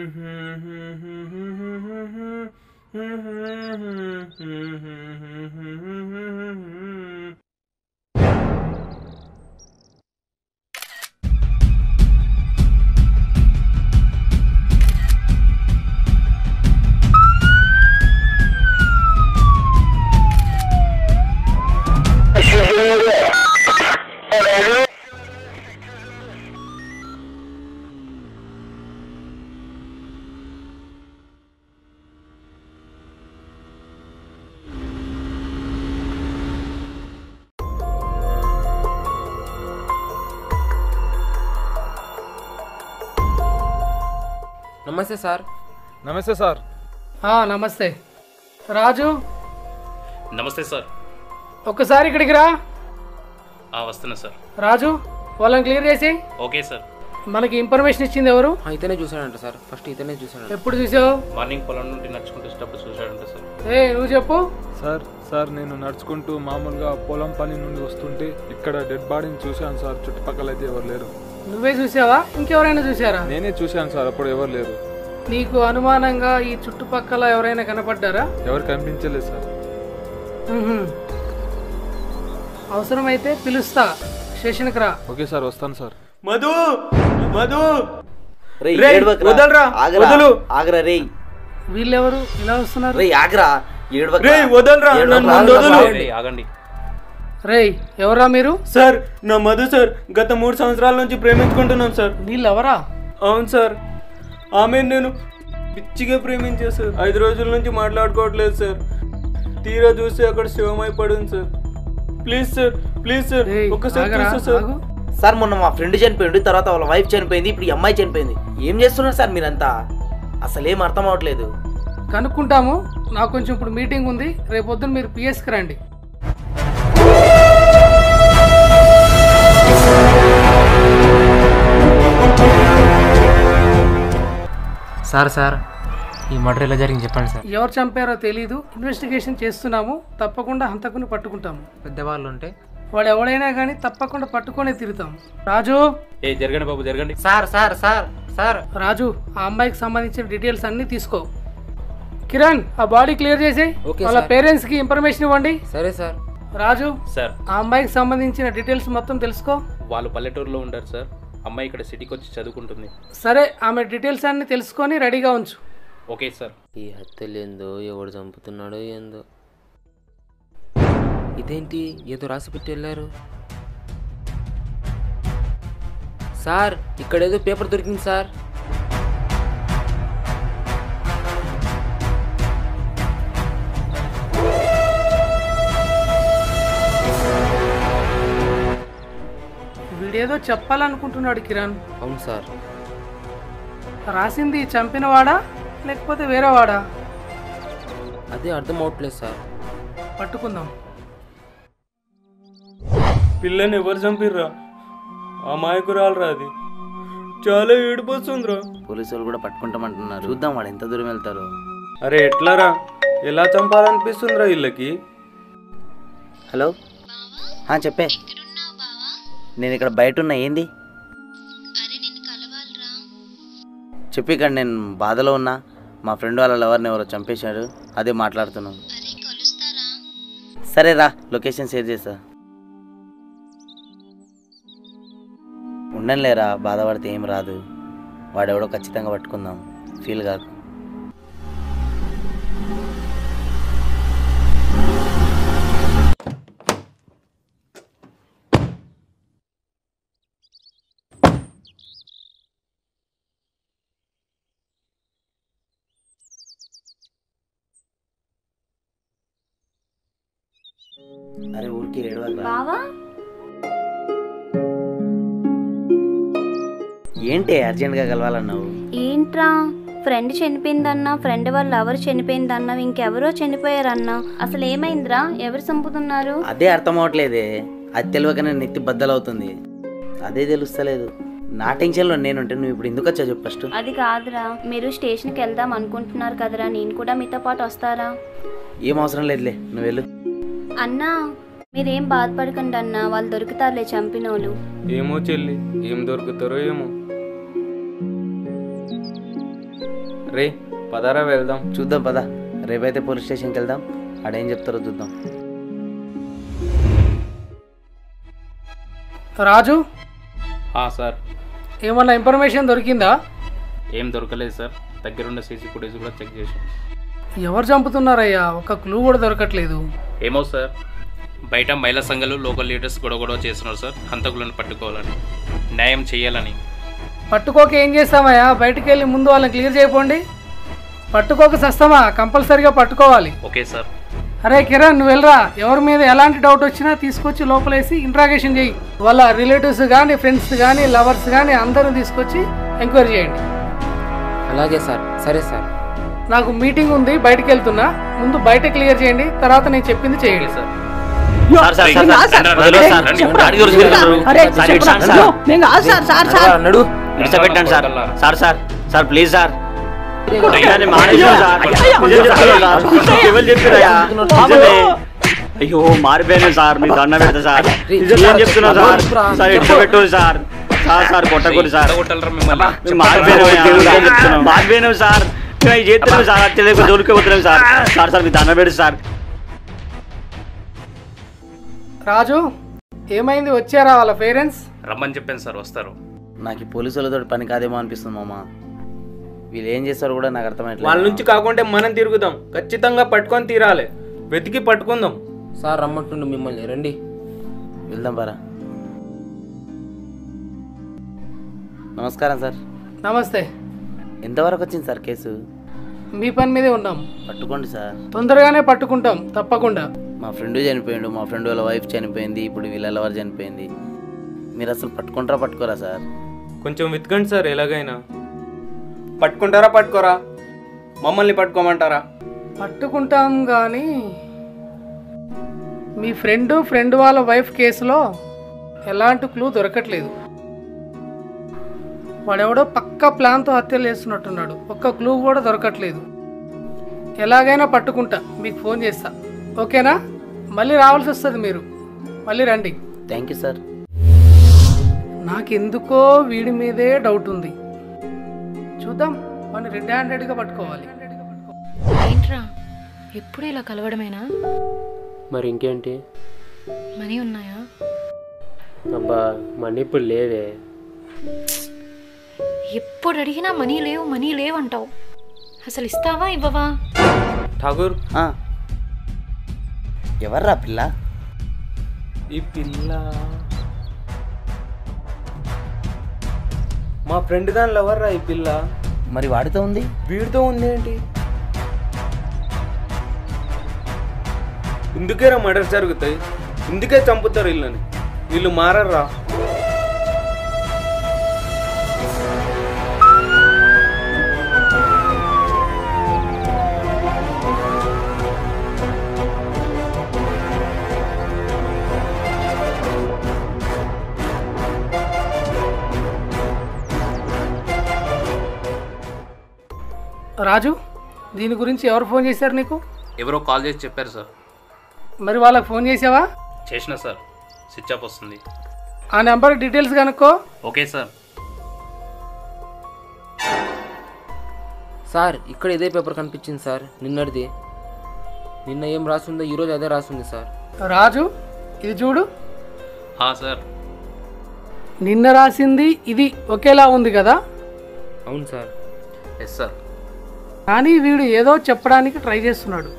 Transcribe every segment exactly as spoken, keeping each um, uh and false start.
నమస్తే సార్. నమస్తే సార్. నమస్తే రాజు. నమస్తే సార్. ఒక్కసారి ఇక్కడికి రా. వస్తున్నా సార్. రాజు వాళ్ళని క్లియర్ చేసి. Okay sir. మనకి ఇన్ఫర్మేషన్ ఇచ్చింది ఎవరు? ఇతనే చూసాడంట సార్. ఫస్ట్ ఇతనే చూసాడు. ఎప్పుడు చూసావు? మార్నింగ్ పొలం నుండి నడుచుకుంటూ వచ్చేటప్పుడు చూసాడంట సార్. ఏ నువ్వు చెప్పు. సార్ సార్ నేను నడుచుకుంటూ మామూలుగా పొలం పని నుండి వస్తుంటే ఇక్కడ డెడ్ బాడీని చూశాను సార్. చుట్టుపక్కల అయితే ఎవరు లేరు. నువ్వే చూసావా ఇంకెవరైనా చూసారా? నేనే చూశాను సార్. అప్పుడు ఎవరు లేరు. నీకు అనుమానంగా ఈ చుట్టుపక్కల ఎవరైనా కనపడ్డారా? ఎవరు కనిపించలేదు సార్. అవసరమైతే పిలుస్తా, స్టేషన్కి రా. ఓకే సార్, వస్తాను సార్. మధు మధు వీళ్ళెవరు ఇలా వస్తున్నారు? ఆగండి. రేయ్ ఎవరా మీరు? సార్ నా మధు సార్. గత మూడు సంవత్సరాల నుంచి ప్రేమించుకుంటున్నాం సార్. వీళ్ళు ఎవరా? అవును సార్, ఆమె నేను పిచ్చిగా ప్రేమించా సార్. ఐదు రోజుల నుంచి మాట్లాడుకోవట్లేదు సార్. తీరా చూసి అక్కడ శివమైపడింది sir. Please sir, please sir, ఒక్కసారి చూస్తా సార్. సార్ మొన్న మా ఫ్రెండ్ చనిపోయింది, తర్వాత వాళ్ళ వైఫ్ చనిపోయింది, ఇప్పుడు ఈ అమ్మాయి చనిపోయింది. ఏం చేస్తున్నారు సార్ మీరంతా? అసలేం అర్థం అవట్లేదు. కనుక్కుంటాము. నాకు కొంచెం ఇప్పుడు మీటింగ్ ఉంది. రేపు పొద్దున్న మీరు పిఎస్కి రండి. సార్ సార్ ఈ మర్డర్ ఎలా జరిగింది చెప్పండి సార్. ఎవరు చంపారో తెలీదు. ఇన్వెస్టిగేషన్ చేస్తున్నాము. తప్పకుండా హంతకుని పట్టుకుంటాము. పెద్దవాళ్ళు ఉంటే వాడు ఎవడైనా కానీ తప్పకుండా పట్టుకొనే తిరుగుతాం. రాజు ఏ జరగండి బాబు జరగండి. Sir sir sir sir Raju ఆ అమ్మాయికి సంబంధించిన డీటెయిల్స్ అన్ని తీసుకో. కిరణ్ ఆ బాడీ క్లియర్ చేసి వాళ్ళ పేరెంట్స్ కి ఇన్ఫర్మేషన్ ఇవ్వండి. సరే సార్. రాజు సార్ ఆ అమ్మాయికి సంబంధించిన డీటెయిల్స్ మొత్తం తెలుసుకో. వాళ్ళు పల్లెటూరులో ఉంటారు సార్. అమ్మాయి ఇక్కడ సిటీకి వచ్చి చదువుకుంటుంది. సరే ఆమె డీటెయిల్స్ అన్ని తెలుసుకొని రెడీగా ఉంచు. Okay sir. ఈ హత్యలు ఏందో, ఎవడు చంపుతున్నాడో ఏందో. ఇదేంటి ఏదో రాసి పెట్టి వెళ్ళారు. సార్ ఇక్కడ ఏదో పేపర్ దొరికింది సార్. వీడేదో చెప్పాలనుకుంటున్నాడు కిరణ్. అవును సార్. రాసింది చంపినవాడా లేకపోతే వేరేవాడా? అదే అర్థం అవట్లేదు సార్. పట్టుకుందాం. పిల్లని ఎవరు చంపిర్రా? ఆ మాయకురాలరా అది. చాలా ఏడిపోతుందిరా. పోలీసు వాళ్ళు కూడా పట్టుకుంటామంటున్నారు. చూద్దాం వాడు ఎంత దూరం వెళ్తారో. అరే ఎట్లారా? ఎలా చంపాలనిపిస్తుందిరా వీళ్ళకి? హలో చెప్పే. నేను ఇక్కడ బయట ఉన్నా. ఏంది చెప్పి. ఇక్కడ నేను బాధలో ఉన్నా. మా ఫ్రెండ్ వాళ్ళ లవర్ని ఎవరో చంపేశాడు. అదే మాట్లాడుతున్నాను. సరే రా, లొకేషన్ షేర్ చేస్తా. ఉండలేరా, బాధపడితే ఏం రాదు. వాడెవడో ఖచ్చితంగా పట్టుకుందాం. ఫీల్ కాకు. అరే ఊరికి ఏడవా. ఏంటి అర్జెంట్గా కలవాలన్నావు? ఏంట్రా ఫ్రెండ్ చనిపోయిందన్నా, ఫ్రెండ్ వాళ్ళ ఎవరు చనిపోయిందన్నా, ఇంకెవరో చనిపోయారన్నా. అసలు ఏమైందిరా? ఎవరు చంపుతున్నారు? అదే అర్థం అవట్లేదే. అది తెలియకనే నెత్తి బద్దలవుతుంది. అదే తెలుస్తలేదు. నా టెన్షన్లో నేనుంటే నువ్వు ఇప్పుడు ఎందుకు వచ్చా చెప్పు ఫస్ట్. అది కాదురా, మీరు స్టేషన్కి వెళ్దాం అనుకుంటున్నారు కదరా, నేను కూడా మీతో పాటు వస్తారా? ఏం అవసరం లేదులే, నువ్వు వెళ్ళు. అన్నా మీరేం బాధపడకండి అన్నా, వాళ్ళు దొరుకుతారులే చంపినోళ్ళు. ఏమో చెల్లి, ఏం దొరుకుతారో ఏమో. రే పదారా వెళ్దాం. చూద్దాం పద, రేపైతే పోలీస్ స్టేషన్కి వెళ్దాం, ఆడేం చెప్తారో చూద్దాం. రాజు, సార్ ఏమన్నా ఇన్ఫర్మేషన్ దొరికిందా? ఏం దొరకలేదు సార్. దగ్గరున్న సీసీ ఫుటేజ్ కూడా చెక్ చేసాం. ఎవరు చంపుతున్నారయ్యా? ఒక క్లూ కూడా దొరకట్లేదు. ఏమో సార్, బయట మహిళా సంఘాలు లోకల్ లీడర్స్ గొడవ గొడవ చేస్తున్నారు సార్, హంతకులను పట్టుకోవాలని, న్యాయం చేయాలని. పట్టుకోక ఏం చేస్తామయ్యా? బయటికి వెళ్ళి ముందు వాళ్ళని క్లియర్ చేయపోండి. పట్టుకోక సస్తామా? కంపల్సరీగా పట్టుకోవాలి. Okay sir. అరే కిరణ్, నువ్వు వెళ్ళరా. ఎవరి మీద ఎలాంటి డౌట్ వచ్చినా తీసుకొచ్చి లోపలేసి ఇంట్రాగేషన్ చేయి. వాళ్ళ రిలేటివ్స్ కానీ, ఫ్రెండ్స్ కానీ, లవర్స్ కానీ అందరూ తీసుకొచ్చి ఎంక్వైరీ చేయండి. అలాగే సార్. సరే సార్. నాకు మీటింగ్ ఉంది, బయటికి వెళ్తున్నా. ముందు బయట క్లియర్ చేయండి, తర్వాత నేను చెప్పింది చేయండి. సార్ పెట్టండి sir. Sir sir sir please sir. అయ్యో మారిపోయినా సార్, మీ దండ పెడతా సార్. ఏం చెప్తున్నా సార్? సార్ ఎట్లా పెట్టు సార్. సార్ సార్ కొట్టకూడదు సార్. మారిపోయినా మారిపోయినావు సార్. చేస్తున్నాం సార్, తెలియక దొరికిపోతున్నాం సార్. సార్ సార్ మీ దండ పెడు సార్. రాజు, ఏమైంది? వచ్చారా వాళ్ళ పేరెంట్స్? రమ్మని చెప్పాను సార్, వస్తారు. నాకు ఈ పోలీసులతో పని కాదేమో అనిపిస్తుంది మామ. వీళ్ళు ఏం చేస్తారో కూడా నాకు అర్థమవుతుంది. వాళ్ళ నుంచి కాకుంటే మనం తిరుగుదాం, ఖచ్చితంగా పట్టుకొని తీరాలి. వెతికి పట్టుకుందాం. సార్ రమ్మంటుండు మిమ్మల్ని, రండి వెళ్దాం పరా. నమస్కారం సార్. నమస్తే. ఎంతవరకు వచ్చింది సార్ కేసు? మీ పని మీదే ఉన్నాం. పట్టుకోండి సార్. తొందరగానే పట్టుకుంటాం తప్పకుండా. మా ఫ్రెండ్ చనిపోయిండు, మా ఫ్రెండ్ వాళ్ళ వైఫ్ చనిపోయింది, ఇప్పుడు వీళ్ళ లవర్ చనిపోయింది. మీరు అసలు పట్టుకుంటారా పట్టుకోరా సార్? కొంచెం వెతకండి సార్. ఎలాగైనా పట్టుకుంటారా పట్టుకోరా? మమ్మల్ని పట్టుకోమంటారా? పట్టుకుంటాం కానీ మీ ఫ్రెండ్ ఫ్రెండ్ వాళ్ళ వైఫ్ కేసులో ఎలాంటి క్లూ దొరకట్లేదు. వాడెవడో పక్క ప్లాన్తో హత్యలు చేస్తున్నట్టున్నాడు. ఒక్క క్లూ కూడా దొరకట్లేదు. ఎలాగైనా పట్టుకుంటా, మీకు ఫోన్ చేస్తా. ఓకేనా? మళ్ళీ రావాల్సి వస్తుంది మీరు. మళ్ళీ రండి. Thank you sir. నాకెందుకో వీడి మీదే డౌట్ ఉంది. చూద్దాం, వాడిని రెడ్ హ్యాండెడ్గా పట్టుకోవాలి. ఏంట్రా ఎప్పుడు ఇలా కలవడమేనా? మరి ఇంకేంటి? మనీ ఉన్నాయా? అబ్బా మనీ ఇప్పుడు లేవే. ఎప్పుడు అడిగినా మనీ లేవు మనీ లేవు అంటావు. అసలు ఇస్తావా ఇవ్వవా? ఠాగూర్, ఎవర్రా పిల్ల? ఈ పిల్ల మా ఫ్రెండ్ దాని లవర్రా. ఈ పిల్ల మరి వాడితో ఉంది, వీడితో ఉందేంటి? ఇందుకేరా మర్డర్ జరుగుతాయి, ఇందుకే చంపుతారు వీళ్ళని. వీళ్ళు మారర్రా. రాజు, దీని గురించి ఎవరు ఫోన్ చేశారు నీకు? ఎవరో కాల్ చేసి చెప్పారు సార్. మరి వాళ్ళకి ఫోన్ చేసావా? చేసిన సార్, స్విచ్ ఆఫ్ వస్తుంది. ఆ నెంబర్ డీటెయిల్స్ కనుక్కో. Okay sir. సార్ ఇక్కడ ఇదే పేపర్ కనిపించింది సార్, నిన్నటిది. నిన్న ఏం రాసిందో ఈరోజు అదే రాసింది సార్. రాజు, ఇది చూడు. సార్ నిన్న రాసింది ఇది ఒకేలా ఉంది కదా? అవును సార్. Yes sir. కానీ వీడు ఏదో చెప్పడానికి ట్రై చేస్తున్నాడు.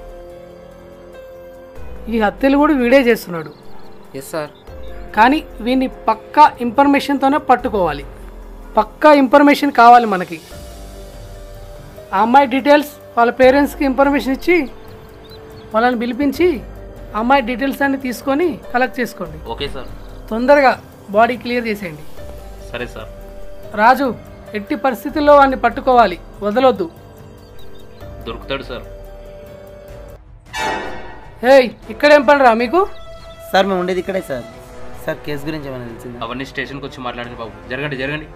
ఈ హత్యలు కూడా వీడే చేస్తున్నాడు. Yes sir. కానీ వీడిని పక్కా ఇన్ఫర్మేషన్తోనే పట్టుకోవాలి. పక్కా ఇన్ఫర్మేషన్ కావాలి మనకి. ఆ అమ్మాయి డీటెయిల్స్ వాళ్ళ పేరెంట్స్కి ఇన్ఫర్మేషన్ ఇచ్చి వాళ్ళని పిలిపించి అమ్మాయి డీటెయిల్స్ అన్ని తీసుకొని కలెక్ట్ చేసుకోండి. Okay sir. తొందరగా బాడీ క్లియర్ చేసేయండి. సరే సార్. రాజు, ఎట్టి పరిస్థితుల్లో వాడిని పట్టుకోవాలి, వదలొద్దు. దొరుకుతాడు సార్. హే, ఇక్కడేం పని రా మీకు? సార్ మేము ఉండేది ఇక్కడే సార్. సార్ కేసు గురించి ఏమైనా తెలిసింది? అవన్నీ స్టేషన్కి వచ్చి మాట్లాడండి బాబు. జరగండి జరగండి.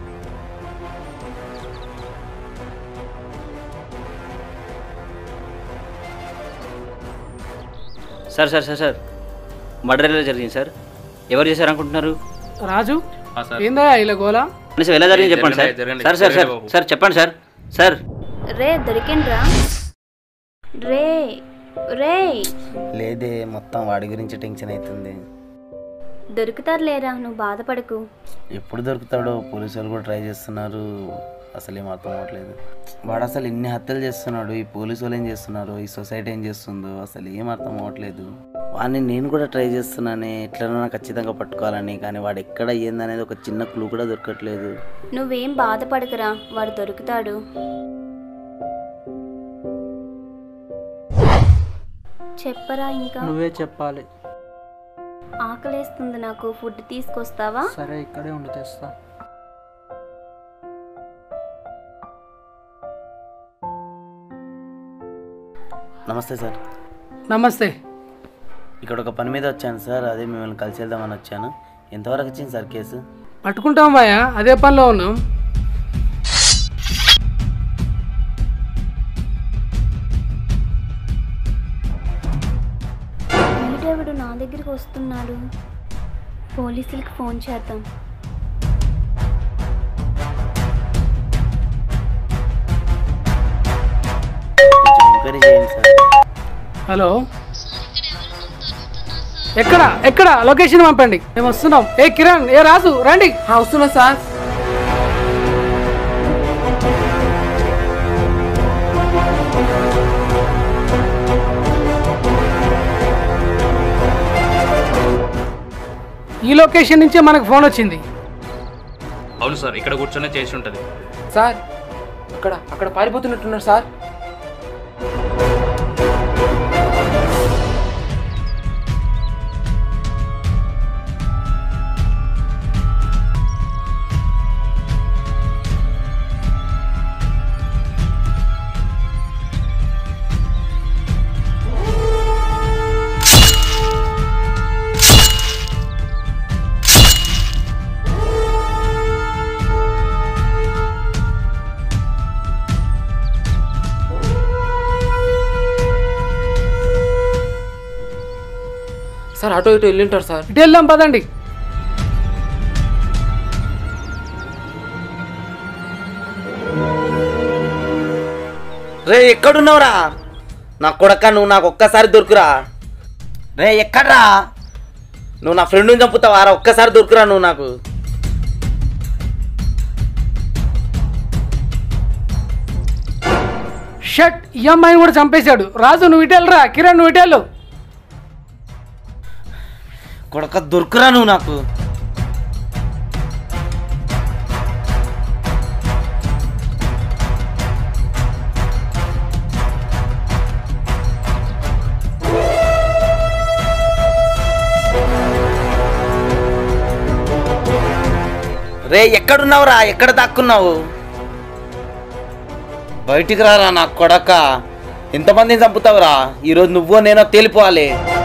Sir sir sir sir murder ఎలా జరిగింది సార్? ఎవరు చేశారు అనుకుంటున్నారు? రాజు, ఏందా ఇలా గోలా? ఎలా జరిగింది చెప్పండి sir. Sir sir sir sir చెప్పండి సార్. సార్ రే దొరికిండ్రా? రే రే లేదే, మొత్తం వాడి గురించి టెన్షన్ అవుతుంది. దొరుకుతారు లేరా, నువ్వు బాధపడకు. ఎప్పుడు దొరుకుతాడో, పోలీసు వాళ్ళు కూడా ట్రై చేస్తున్నారు. అసలు ఏం అర్థం అవ్వట్లేదు. వాడు అసలు ఎన్ని హత్యలు చేస్తున్నాడు, ఈ పోలీసు వాళ్ళు ఏం చేస్తున్నారు, ఈ సొసైటీ ఏం చేస్తుందో అసలు ఏం అర్థం అవ్వట్లేదు. వాడిని నేను కూడా ట్రై చేస్తున్నానే, ఎట్లనో ఖచ్చితంగా పట్టుకోవాలని. కానీ వాడు ఎక్కడ ఏందనేది ఒక చిన్న క్లూ కూడా దొరకట్లేదు. నువ్వేం బాధపడకురా, వాడు దొరుకుతాడు. చెప్పరా ఇంకా? నువ్వే చెప్పాలి. ఆకలేస్తుంది నాకు, ఫుడ్ తీసుకొస్తావా? సరే, ఇక్కడే ఉండి తెస్తా. నమస్తే సార్. నమస్తే. ఇక్కడ ఒక పని మీద వచ్చాను సార్, అదే మిమ్మల్ని కలిసి వెళ్దామని వచ్చాను. ఎంతవరకు వచ్చింది సార్ కేసు? పట్టుకుంటాం బాయా, అదే పనిలో ఉన్నాం. వీడెవడు నా దగ్గరికి వస్తున్నాడు? పోలీసులకు ఫోన్ చేద్దాం. ఎంక్వైరీ చేయండి సార్. హలో, ఎక్కడ ఎక్కడ లొకేషన్ పంపండి, మేము వస్తున్నాం. ఏ కిరణ్, ఏ రాజు, రండి. వస్తున్నా సార్. ఈ లొకేషన్ నుంచే మనకు ఫోన్ వచ్చింది. అవును సార్, ఇక్కడ కూర్చొనే చేసి ఉంటుంది. సార్ అక్కడ అక్కడ పారిపోతున్నట్టున్నారు సార్. సార్ అటో ఇటో వెళ్ళింటారు సార్. ఇటు వెళ్దాం పదండి. రే ఎక్కడున్నావురా నా కొడక? నువ్వు నాకు ఒక్కసారి దొరుకురా. రే ఎక్కడ్రా? నువ్వు నా ఫ్రెండ్ని చంపుతావారా? ఒక్కసారి దొరుకురా నువ్వు నాకు. షట్, ఈ అమ్మాయిని కూడా చంపేశాడు. రాజు నువ్వు ఇటు వెళ్ళరా, కిరణ్ నువ్వు ఇటు వెళ్ళు. కొడక దొరుకురా నువ్వు నాకు. రే ఎక్కడున్నావురా? ఎక్కడ దాక్కున్నావు? బయటికి రారా నా కొడక. ఎంతమందిని చంపుతావురా ఈరోజు? నువ్వో నేనో తేలిపోవాలి.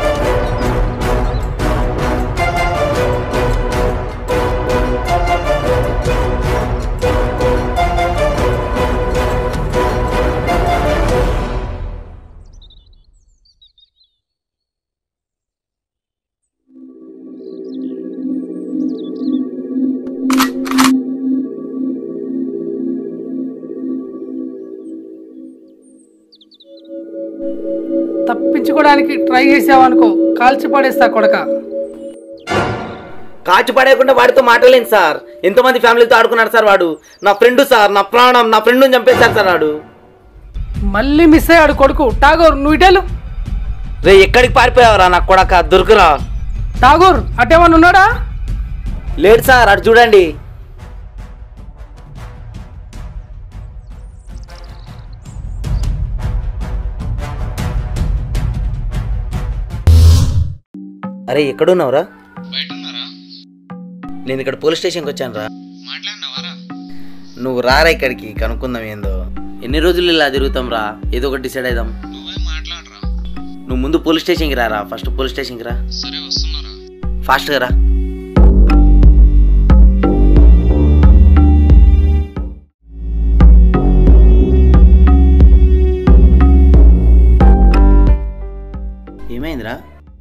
తప్పించుకోవడానికి ట్రై చేసావనుకో, కాల్చి పడేస్తా కొడక. కాచి పడేయకుండా వాడితో మాట్లాడలేను సార్. ఎంతోమంది ఫ్యామిలీతో ఆడుకున్నాడు సార్ వాడు. నా ఫ్రెండ్ సార్, నా ప్రాణం, నా ఫ్రెండ్ని చంపేశారు సార్ వాడు. మళ్ళీ మిస్ అయ్యాడు కొడుకు. ఠాగూర్ నువ్వు ఇటేలు. రే ఎక్కడికి పారిపోయావరా నా కొడక? దొరుకురా. ఠాగూర్ అటేమన్నా ఉన్నాడా? లేడు సార్, అటు చూడండి. అరే ఎక్కడున్నావురా? నేను ఇక్కడ పోలీస్ స్టేషన్కి వచ్చాను రా. నువ్వు రారా ఇక్కడికి, కనుక్కుందాం ఏందో. ఎన్ని రోజులు ఇలా తిరుగుతాం రా, ఏదో ఒకటి డిసైడ్ అవుదాం. నువ్వు ముందు పోలీస్ స్టేషన్కి రారా. ఫస్ట్ పోలీస్ స్టేషన్కి రా. ఫాస్ట్గా రా. ఏమైందిరా?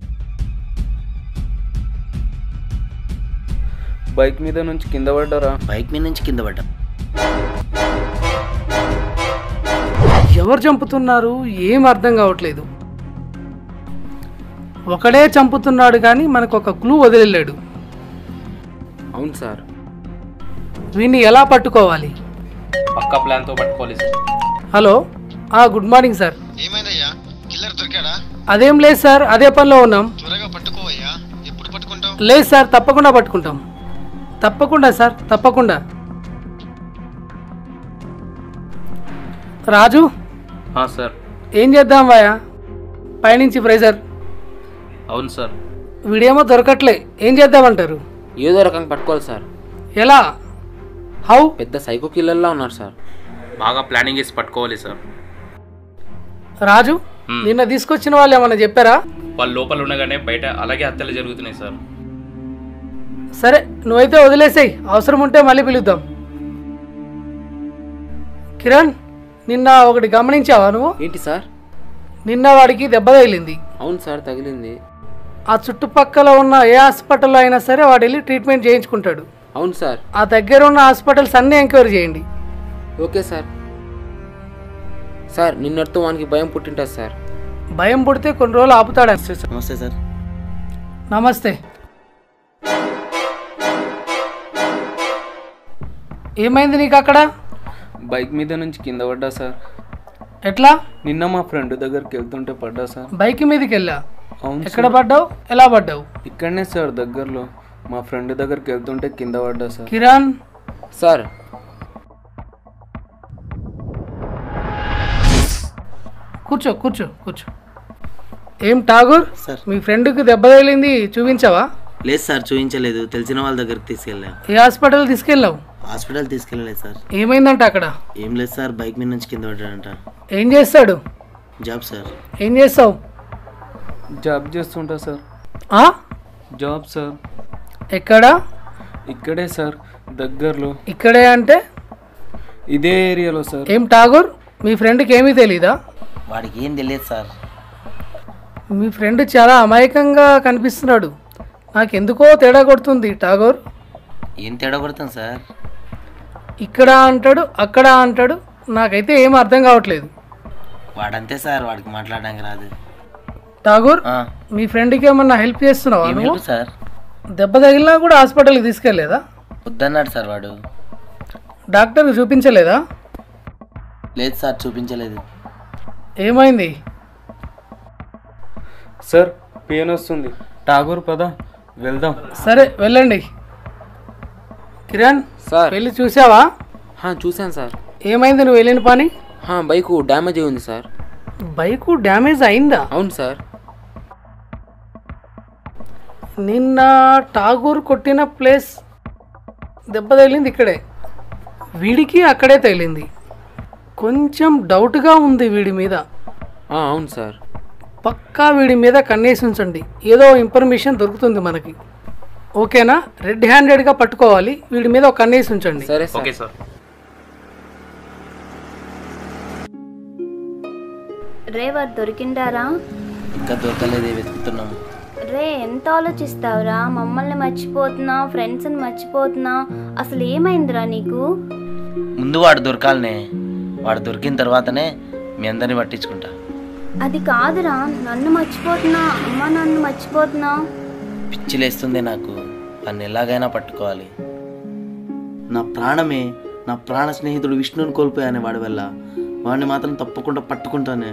బైక్ మీద నుంచి కింద పడ్డారా? బైక్ మీద నుంచి కింద పడ్డా. ఎవరు చంపుతున్నారు ఏం అర్థం కావట్లేదు. ఒకడే చంపుతున్నాడు కానీ మనకు ఒక క్లూ వదిలేలేడు. అవును సార్. వీడిని ఎలా పట్టుకోవాలి? పక్కా ప్లాన్తో పట్టుకోవాలి sir. Hello, good morning sir. ఏమైందయ్యా, కిల్లర్ దొరికాడా? అదేం లేదు సార్, అదే పనిలో ఉన్నాం. త్వరగా పట్టుకోవయ్యా. ఎప్పుడు పట్టుకుంటావు? లేదు సార్, తప్పకుండా పట్టుకుంటాం. తప్పకుండా సార్, తప్పకుండా. రాజు సార్. ఏం చేద్దాం వాయా? పైనుంచి ప్రెజర్. అవును సార్. వీడేమో దొరకట్లే, ఏం చేద్దామంటారు? ఏదో రకంగా పట్టుకోవాలి సార్. ఎలా? హౌ? పెద్ద సైకో కిల్లర్లా ఉన్నారు సార్. బాగా ప్లానింగ్ చేసి పట్టుకోవాలి సార్. రాజు, నిన్న తీసుకొచ్చిన వాళ్ళు ఏమన్నా చెప్పారా? వాళ్ళు లోపల ఉండగానే బయట అలాగే హత్యలు జరుగుతున్నాయి సార్. సరే, నువ్వైతే వదిలేసాయి, అవసరం ఉంటే మళ్ళీ పిలుద్దాం. కిరణ్, నిన్న ఒకటి గమనించావా నువ్వు? ఏంటి సార్? నిన్న వాడికి దెబ్బ తగిలింది. అవును సార్, తగిలింది. ఆ చుట్టుపక్కల ఉన్న ఏ హాస్పిటల్లో అయినా సరే వాడు వెళ్ళి ట్రీట్మెంట్ చేయించుకుంటాడు. అవును సార్. ఆ దగ్గర ఉన్న హాస్పిటల్స్ అన్నీ ఎంక్వైరీ చేయండి. Okay sir. సార్, నిన్నటితో వానికి భయం పుట్టింటుంది సార్. భయం పుడితే కొన్ని రోజులు ఆపుతాడు. నమస్తే సార్. నమస్తే. ఏమైంది నీకు అక్కడ? బైక్ మీద నుంచి కింద పడ్డా సార్. ఎట్లా? నిన్న మా ఫ్రెండ్ దగ్గరికి వెళ్తుంటే పడ్డా సార్. బైక్ మీదకి వెళ్ళా? అవును. ఎక్కడ పడ్డావు? ఎలా పడ్డావు? ఇక్కడనే సార్, దగ్గరలో. మా ఫ్రెండ్ దగ్గరికి వెళ్తుంటే కింద పడ్డా సార్. కిరణ్ సార్. కూర్చో కూర్చో కూర్చో. ఏం ఠాగూర్, సార్ మీ ఫ్రెండ్కి దెబ్బ తగిలింది, చూపించావా? లేదు సార్, చూపించలేదు. తెలిసిన వాళ్ళ దగ్గరికి తీసుకెళ్ళా. ఏ హాస్పిటల్ తీసుకెళ్ళావు? హాస్పిటల్ తీసుకెళ్ళలేదు సార్. ఏమైందంట అక్కడ? ఏం లేదు సార్, బైక్ మీద నుంచి కింద పడ్డాడంట. ఏం చేస్తాడు? Job sir. ఏం చేస్తావు? జాబ్ చేస్తుంటా సార్. Job sir. ఎక్కడ? ఇక్కడే సార్, దగ్గరలో. ఇక్కడే అంటే? ఇదే ఏరియాలో సార్. ఏం ఠాగూర్, మీ ఫ్రెండ్కి ఏమీ తెలీదా? వాడికి ఏం తెలియదు సార్. మీ ఫ్రెండ్ చాలా అమాయకంగా కనిపిస్తున్నాడు. నాకెందుకో తేడా కొడుతుంది ఠాగూర్. ఏం తేడా కొడుతుంది సార్? ఇక్కడ అంటాడు, అక్కడ అంటాడు, నాకైతే ఏం అర్థం కావట్లేదు. వాడంతే సార్, వాడికి మాట్లాడడానికి రాదు. ఠాగూర్, మీ ఫ్రెండ్కి ఏమన్నా హెల్ప్ చేస్తున్నావా నువ్వు? సార్, దెబ్బ తగిలినా కూడా హాస్పిటల్కి తీసుకెళ్ళలేదా? వద్దన్నాడు సార్ వాడు. డాక్టర్కి చూపించలేదా? లేదు సార్, చూపించలేదు. ఏమైంది? సార్, పెయిన్ వస్తుంది. ఠాగూర్ పద వెళ్దాం. సరే వెళ్ళండి. కిరణ్ సార్. వెళ్ళి చూసావా? చూశాను సార్. ఏమైంది నువ్వు వెళ్ళిన పని? బైకు డ్యామేజ్ అయి ఉంది సార్. బైకు డ్యామేజ్ అయిందా? అవును సార్. నిన్న ఠాగూర్ కొట్టిన ప్లేస్ దెబ్బ తగిలింది ఇక్కడే, వీడికి అక్కడే తగిలింది. కొంచెం డౌట్గా ఉంది వీడి మీద. అవును సార్. పక్కా వీడి మీద కన్నేసి ఉంచండి, ఏదో ఇన్ఫర్మేషన్ దొరుకుతుంది మనకి. ఓకేనా? రెడ్ హ్యాండెడ్గా పట్టుకోవాలి, వీడి మీద ఒక కన్నేసి ఉంచండి. సరే ఓకే సార్. రే, వాడు దొరికిండారా? ఇంకా దొరకలేదే, వెతుకుతున్నాము. రే, ఎంత ఆలోచిస్తావురా? మమ్మల్ని మర్చిపోతున్నా, ఫ్రెండ్స్ని మర్చిపోతున్నా, అసలు ఏమైందిరా నీకు? ముందు వాడు దొరకాలనే, వాడు దొరికిన తర్వాతనే మీ అందరిని పట్టించుకుంటా. అది కాదురా, నన్ను మర్చిపోతున్నా, అమ్మ నన్ను మర్చిపోతున్నా. పిచ్చిలేస్తుంది నాకు. వాడిని ఎలాగైనా పట్టుకోవాలి. నా ప్రాణమే, నా ప్రాణ స్నేహితుడు విష్ణుని కోల్పోయానే వాడి వల్ల. వాడిని మాత్రం తప్పకుండా పట్టుకుంటానే.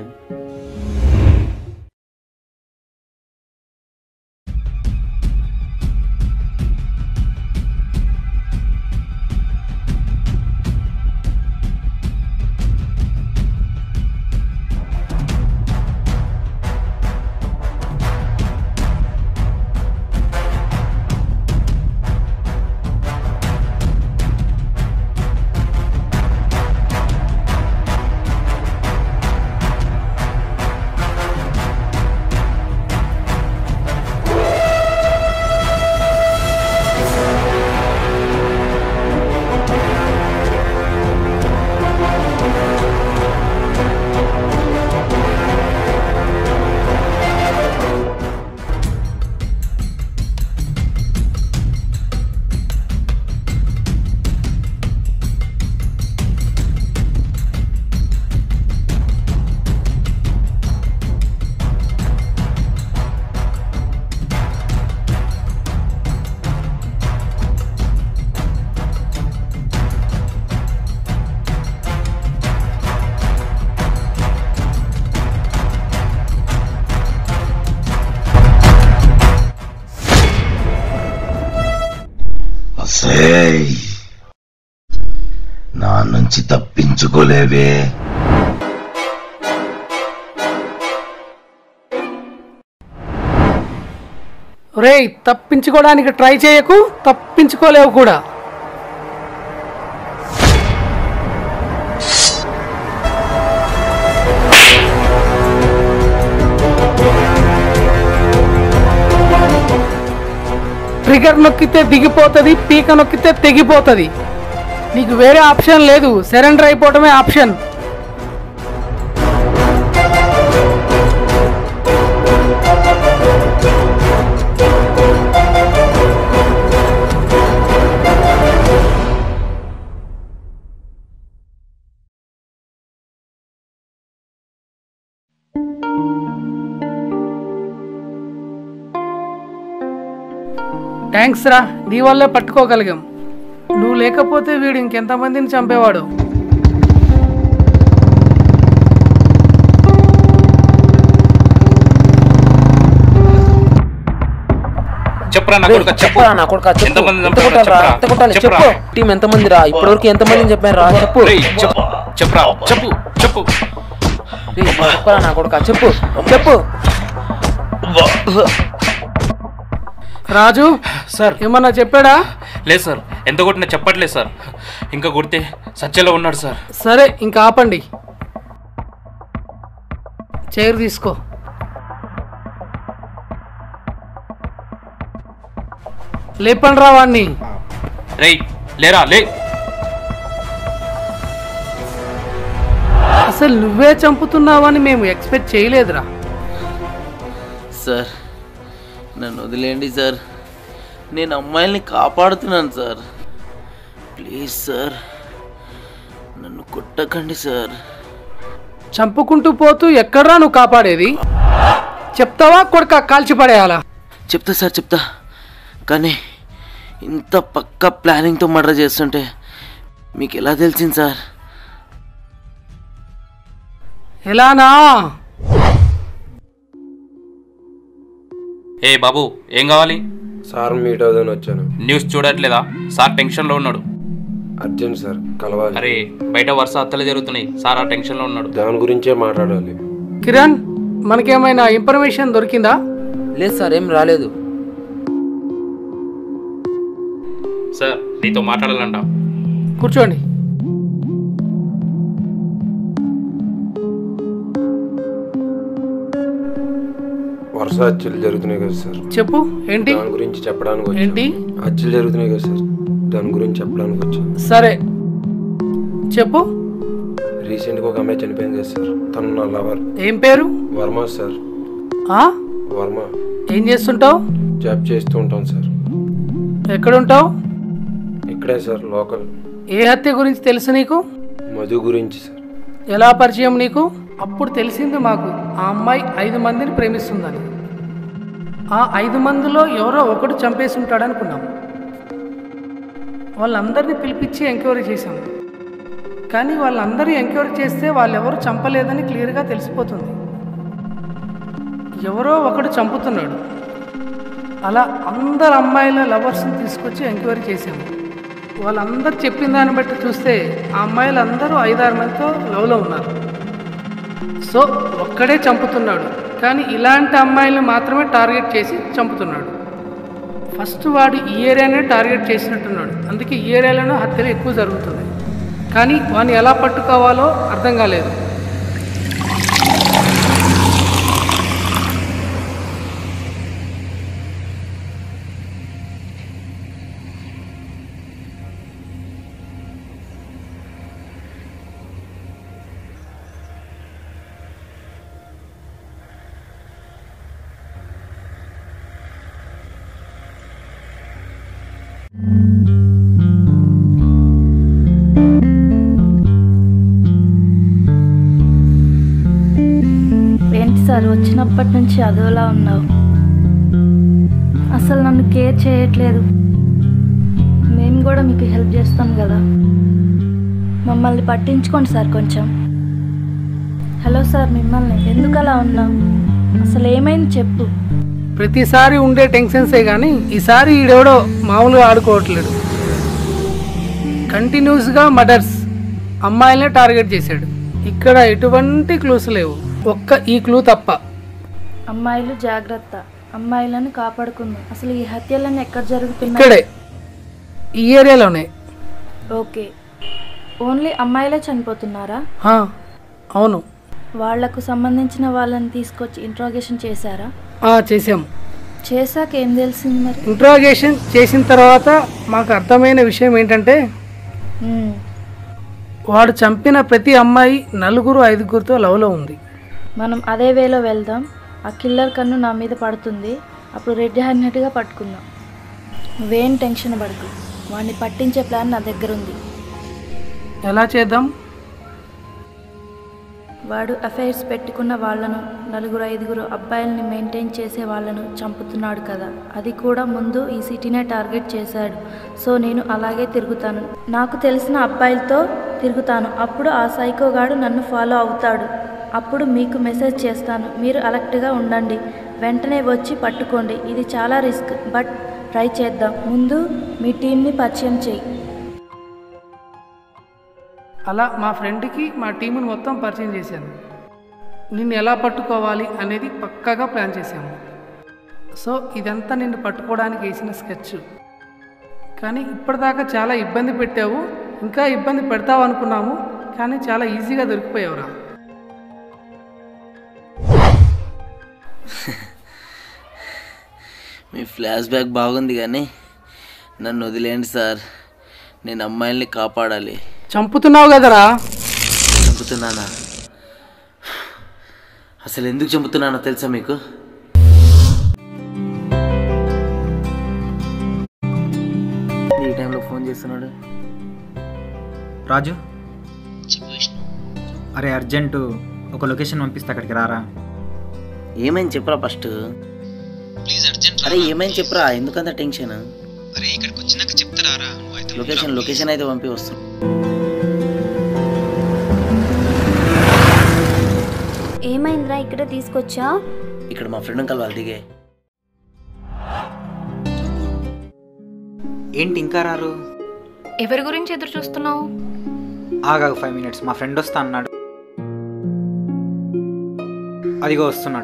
నుంచి తప్పించుకోలేవే. రేయ్, తప్పించుకోవడానికి ట్రై చేయకు, తప్పించుకోలేవు కూడా. ట్రిగర్ నొక్కితే దిగిపోతుంది, పీక నొక్కితే తెగిపోతుంది. నీకు వేరే ఆప్షన్ లేదు, సరెండర్ అయిపోవటమే ఆప్షన్. థ్యాంక్స్ రా, నీ వల్లే పట్టుకోగలిగాం. నువ్వు లేకపోతే వీడు ఇంకెంతమందిని చంపేవాడు. చెప్పరా నా కొడుకా, చెప్పు. నా కొడుకా, చెప్పు. ఎంతమంది ఎంత కొట్టాలి రా? ఎంత కొట్టాలి? చెప్పు. టీం ఎంతమంది రా? ఇప్పటివరకు ఎంతమందిని చెప్పారు రా? చెప్పు. చెప్పు చెప్పరా, చెప్పు చెప్పు. చెప్పరా నా కొడుకా, చెప్పు చెప్పు. రాజు సార్ ఏమన్నా చెప్పాడా? లేదు సార్, ఎంత కొట్టినా చెప్పట్లేదు సార్. ఇంకా కొడితే సత్యలో ఉన్నాడు సార్. సరే, ఇంకా ఆపండి. చైర్ తీసుకో. లేపండి రా వాణ్ణి. రేయ్ లేరా, లే. అసలు నువ్వే చంపుతున్నావని మేము ఎక్స్పెక్ట్ చేయలేదురా. సార్ నన్ను వదిలేయండి సార్, నేను అమ్మాయిల్ని కాపాడుతున్నాను సార్. ప్లీజ్ సార్, నన్ను కొట్టకండి సార్. చంపుకుంటూ పోతూ ఎక్కడ్రా నువ్వు కాపాడేది? చెప్తావా కొడుక కాల్చి పడేయాలా? చెప్తా సార్ చెప్తా, కానీ ఇంత పక్కా ప్లానింగ్తో మర్డర్ చేస్తుంటే మీకు ఎలా తెలిసింది సార్? ఎలానా? ఏ బాబు, ఏం కావాలి? సార్ మీట్ అవుదని వచ్చాను. న్యూస్ చూడట్లేదా? సార్ టెన్షన్లో ఉన్నాడు. అర్జెంట్ సార్, కలవాలి. అరే బయట వరుస హత్యలు జరుగుతున్నాయి, సార్ ఆ టెన్షన్లో ఉన్నాడు. దాని గురించే మాట్లాడాలి. కిరణ్, మనకేమైనా ఇన్ఫర్మేషన్ దొరికిందా? లేదు సార్, ఏం రాలేదు. సార్ నీతో మాట్లాడాలంట. కూర్చోండి. వరుస హత్యలు జరుగుతున్నాయి కదా సార్. చెప్పు, ఏంటి? దాని గురించి చెప్పడానికి వచ్చాను. ఏంటి? హత్యలు జరుగుతున్నాయి కదా సార్, దాని గురించి చెప్పడానికి వచ్చాను. సరే చెప్పు. రీసెంట్గా ఒక అమ్మాయి చనిపోయింది కదా సార్, తను నా లవర్. ఏం పేరు? వర్మ సార్. ఆ? వర్మ. ఏం చేస్తుంటావు? జాబ్ చేస్తూ ఉంటాను సార్. ఎక్కడుంటావు? ఇక్కడే సార్, లోకల్. ఏ హత్య గురించి తెలుసు నీకు? మధు గురించి సార్. ఎలా పరిచయం నీకు? అప్పుడు తెలిసింది మాకు ఆ అమ్మాయి ఐదు మందిని ప్రేమిస్తుందని. ఆ ఐదు మందిలో ఎవరో ఒకడు చంపేసి ఉంటాడు అనుకున్నాం. వాళ్ళందరినీ పిలిపించి ఎంక్వైరీ చేశాం. కానీ వాళ్ళందరూ ఎంక్వైరీ చేస్తే వాళ్ళెవరు చంపలేదని క్లియర్గా తెలిసిపోతుంది. ఎవరో ఒకడు చంపుతున్నాడు. అలా అందరు అమ్మాయిల లవర్స్ని తీసుకొచ్చి ఎంక్వైరీ చేశాము. వాళ్ళందరూ చెప్పిన దాన్ని బట్టి చూస్తే ఆ అమ్మాయిలందరూ ఐదారు మందితో లవ్లో ఉన్నారు. సో ఒక్కడే చంపుతున్నాడు, కానీ ఇలాంటి అమ్మాయిలను మాత్రమే టార్గెట్ చేసి చంపుతున్నాడు. ఫస్ట్ వాడు ఈ ఏరియానే టార్గెట్ చేసినట్టున్నాడు, అందుకే ఈ ఏరియాలోనే హత్యలు ఎక్కువ జరుగుతుంది. కానీ వాడిని ఎలా పట్టుకోవాలో అర్థం కాలేదు. ఏంటి సార్, వచ్చినప్పటి నుంచి అదోలా ఉన్నావు? అసలు నన్ను కేర్ చేయట్లేదు. మేము కూడా మీకు హెల్ప్ చేస్తాం కదా, మమ్మల్ని పట్టించుకోండి సార్ కొంచెం. హలో సార్, మిమ్మల్ని ఎందుకు అలా ఉన్నావు? అసలు ఏమైంది చెప్పు. ప్రతిసారి ఉండే టెన్షన్సే కానీ ఈసారి ఈడెవడో మామూలుగా ఆడుకోవట్లేడు. కంటిన్యూస్గా మర్డర్స్, అమ్మాయిలనే టార్గెట్ చేశాడు. ఇక్కడ ఎటువంటి క్లూస్ లేవు, ఒక్క ఈ క్లూ తప్ప. అమ్మాయిలు జాగ్రత్త, అమ్మాయిలను కాపాడుకుందాం. అసలు ఈ హత్యలన్నీ ఎక్కడ జరుగుతున్నాయి? ఇక్కడే, ఈ ఏరియాలోనే. ఓకే, ఓన్లీ అమ్మాయిలే చనిపోతున్నారా? ఆ, అవును. వాళ్లకు సంబంధించిన వాళ్ళని తీసుకొచ్చి ఇంట్రాగేషన్ చేశారా? ఆ, చేసాము. చేశాక ఏం తెలిసింది మరి? ఇంట్రాగేషన్ చేసిన తర్వాత మాకు అర్థమైన విషయం ఏంటంటే మ్మ్. వాడు చంపిన ప్రతి అమ్మాయి నలుగురు ఐదుగురితో లవ్లో ఉంది. మనం అదే వేలో వెళ్దాం. ఆ కిల్లర్ కన్ను నా మీద పడుతుంది, అప్పుడు రెడ్ హ్యాండెడ్గా పట్టుకుందాం. నువ్వేం టెన్షన్ పడకు, వాడిని పట్టించే ప్లాన్ నా దగ్గర ఉంది. ఎలా చేద్దాం? వాడు అఫైర్స్ పెట్టుకున్న వాళ్ళను, నలుగురు ఐదుగురు అబ్బాయిల్ని మెయింటైన్ చేసే వాళ్ళను చంపుతున్నాడు కదా, అది కూడా ముందు ఈ సిటీనే టార్గెట్ చేశాడు. సో నేను అలాగే తిరుగుతాను, నాకు తెలిసిన అబ్బాయిలతో తిరుగుతాను. అప్పుడు ఆ సైకోగాడు నన్ను ఫాలో అవుతాడు. అప్పుడు మీకు మెసేజ్ చేస్తాను, మీరు అలర్ట్గా ఉండండి, వెంటనే వచ్చి పట్టుకోండి. ఇది చాలా రిస్క్, బట్ ట్రై చేద్దాం. ముందు మీ టీంని పరిచయం చేయి. అలా మా ఫ్రెండ్కి మా టీంని మొత్తం పరిచయం చేశాను. నిన్ను ఎలా పట్టుకోవాలి అనేది పక్కాగా ప్లాన్ చేశాము. సో ఇదంతా నిన్ను పట్టుకోవడానికి వేసిన స్కెచ్. కానీ ఇప్పటిదాకా చాలా ఇబ్బంది పెట్టావు, ఇంకా ఇబ్బంది పెడతావు అనుకున్నాము, కానీ చాలా ఈజీగా దొరికిపోయావురా. మీ ఫ్లాష్ బ్యాక్ బాగుంది కానీ నన్ను వదిలేండి సార్, నేను అమ్మాయిల్ని కాపాడాలి. చంపుతున్నావు కదరా? చంపుతున్నానా? అసలు ఎందుకు చంపుతున్నానో తెలుసా మీకు? ఈ టైంలో ఫోన్ చేస్తున్నాడు రాజు. అరే అర్జెంటు ఒక లొకేషన్ పంపిస్తే అక్కడికి రారా. ఏమైంది చెప్పురా ఫస్ట్. అరే ఏమైంది చెప్పురా, ఎందుకంత టెన్షన్? అరే ఇక్కడికి వచ్చినాక చెప్తారా? లొకేషన్ లొకేషన్ అయితే పంపి వస్తుంది. ఏమైందిరా ఇక్కడ తీసుకొచ్చా? ఇక్కడ మా ఫ్రెండ్ కలవాలి, దిగే. ఏంటి ఇంకా రారు? ఎవరి గురించి ఎదురు చూస్తున్నావు? ఆగాగు ఫైవ్ మినిట్స్, మా ఫ్రెండ్ వస్తా అన్నాడు. అదిగో వస్తున్నాడు.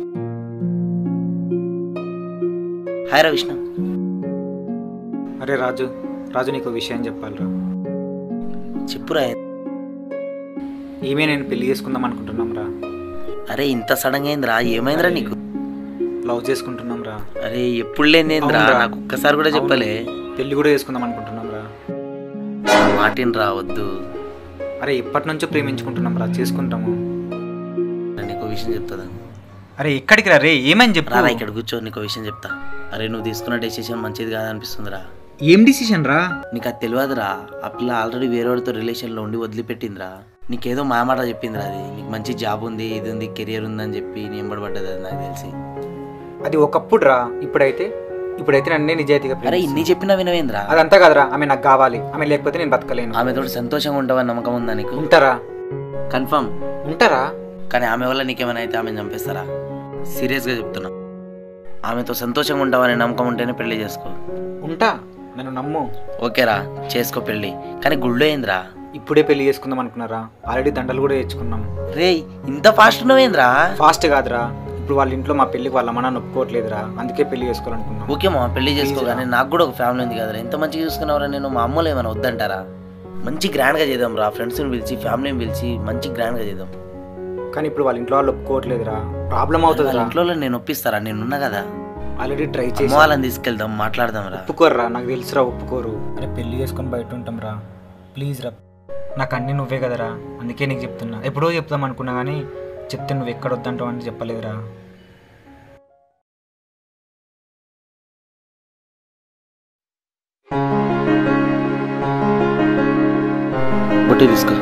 హాయ్ రా విష్ణు. అరే రాజు, రాజు నీకు విషయం చెప్పాలిరా. చెప్పురా. ఈమె నేను పెళ్లి చేసుకుందాం అనుకుంటున్నాం రా. అరే ఇంత సడన్గా అయిందిరా, ఏమైందిరా నీకు? లవ్ చేసుకుంటున్నాం రా. అరే ఎప్పుడు లేనిరా, నాకు ఒక్కసారి కూడా చెప్పలే. పెళ్లి కూడా చేసుకుందాం అనుకుంటున్నాం రా. మాటిని రావద్దు. అరే ఇప్పటి నుంచో ప్రేమించుకుంటున్నాం రా, చేసుకుంటాము. నీకు విషయం చెప్తా. అరే ఎక్కడికి రా రే, ఏమని చెప్పు. రా ఇక్కడ కూర్చో, నీకు విషయం చెప్తా. అరే నువ్వు తీసుకున్న డెసిషన్ మంచిది కాదనిపిస్తుందిరా. ఏం డిసిషన్ రా? నీకు అది తెలియదురా, ఆ పిల్ల ఆల్రెడీ వేరేవాడితో రిలేషన్లో ఉండి వదిలిపెట్టిందిరా. నీకేదో మాయమాట చెప్పిందిరా, అది నీకు మంచి జాబ్ ఉంది, ఇది ఉంది, కెరియర్ ఉందని చెప్పి నీ ఎంబడబడ్డది. అది నాకు తెలిసి అది ఒకప్పుడు రా, ఇప్పుడైతే ఇప్పుడైతే నన్నే నిజాయితీగా. అరే ఇన్ని చెప్పినా వినవేంద్రా? అదంతా కాదురా, ఆమె నాకు కావాలి, ఆమె లేకపోతే నేను బతకలేను. ఆమెతో సంతోషంగా ఉంటావని నమ్మకం ఉందా నీకు? ఉంటారా? కన్ఫర్మ్ ఉంటారా? కానీ ఆమె వల్ల నీకేమైనా అయితే ఆమెను చంపేస్తారా? సీరియస్గా చెప్తున్నా, ఆమెతో సంతోషంగా ఉంటావని నమ్మకం ఉంటేనే పెళ్లి చేసుకో. ఉంటా, నన్ను నమ్ము. ఓకేరా చేసుకో పెళ్ళి, కానీ గుళ్ళో ఏంద్రా? ఇప్పుడే పెళ్లి చేసుకుందాం అనుకున్నారా? ఆల్రెడీ దండలు కూడా తెచ్చుకున్నాం. రే ఇంత ఫాస్ట్ నువ్వేంద్రా? ఫాస్ట్ కాదురా, ఇప్పుడు వాళ్ళ ఇంట్లో మా పెళ్లికి వాళ్ళ అమ్మ నాన్న ఒప్పుకోవట్లేదురా, అందుకే పెళ్లి చేసుకోవాలనుకున్నాం. ఓకే మా పెళ్లి చేసుకోగానే నాకు కూడా ఒక ఫ్యామిలీ ఉంది కదరా, ఎంత మంచిగా చూసుకున్నావురా. నేను మా అమ్మలో ఏమైనా వద్దంటారా? మంచి గ్రాండ్గా చేద్దాం రా, ఫ్రెండ్స్ని పిలిచి ఫ్యామిలీని పిలిచి మంచి గ్రాండ్గా చేద్దాం. కానీ ఇప్పుడు వాళ్ళ ఇంట్లో వాళ్ళు ఒప్పుకోవట్లేదురా, ప్రాబ్లం అవుతుంది. వాళ్ళ ఇంట్లో నేను ఒప్పిస్తారా? నేనున్నా కదా, ఆల్రెడీ ట్రై చేసి. వాళ్ళని తీసుకెళ్దాం, మాట్లాడదాం రా. ఒప్పుకోర్రా, నాకు తెలుసురా ఒప్పుకోరు. అరే పెళ్లి చేసుకొని బయట ఉంటాం రా, ప్లీజ్ రా. నాకు అన్నీ నువ్వే కదరా, అందుకే నీకు చెప్తున్నా. ఎప్పుడో చెప్తాం అనుకున్నా కానీ చెప్తే నువ్వు ఎక్కడ వద్దంటావు అని చెప్పలేదురా. బొట్టు తీసుకో.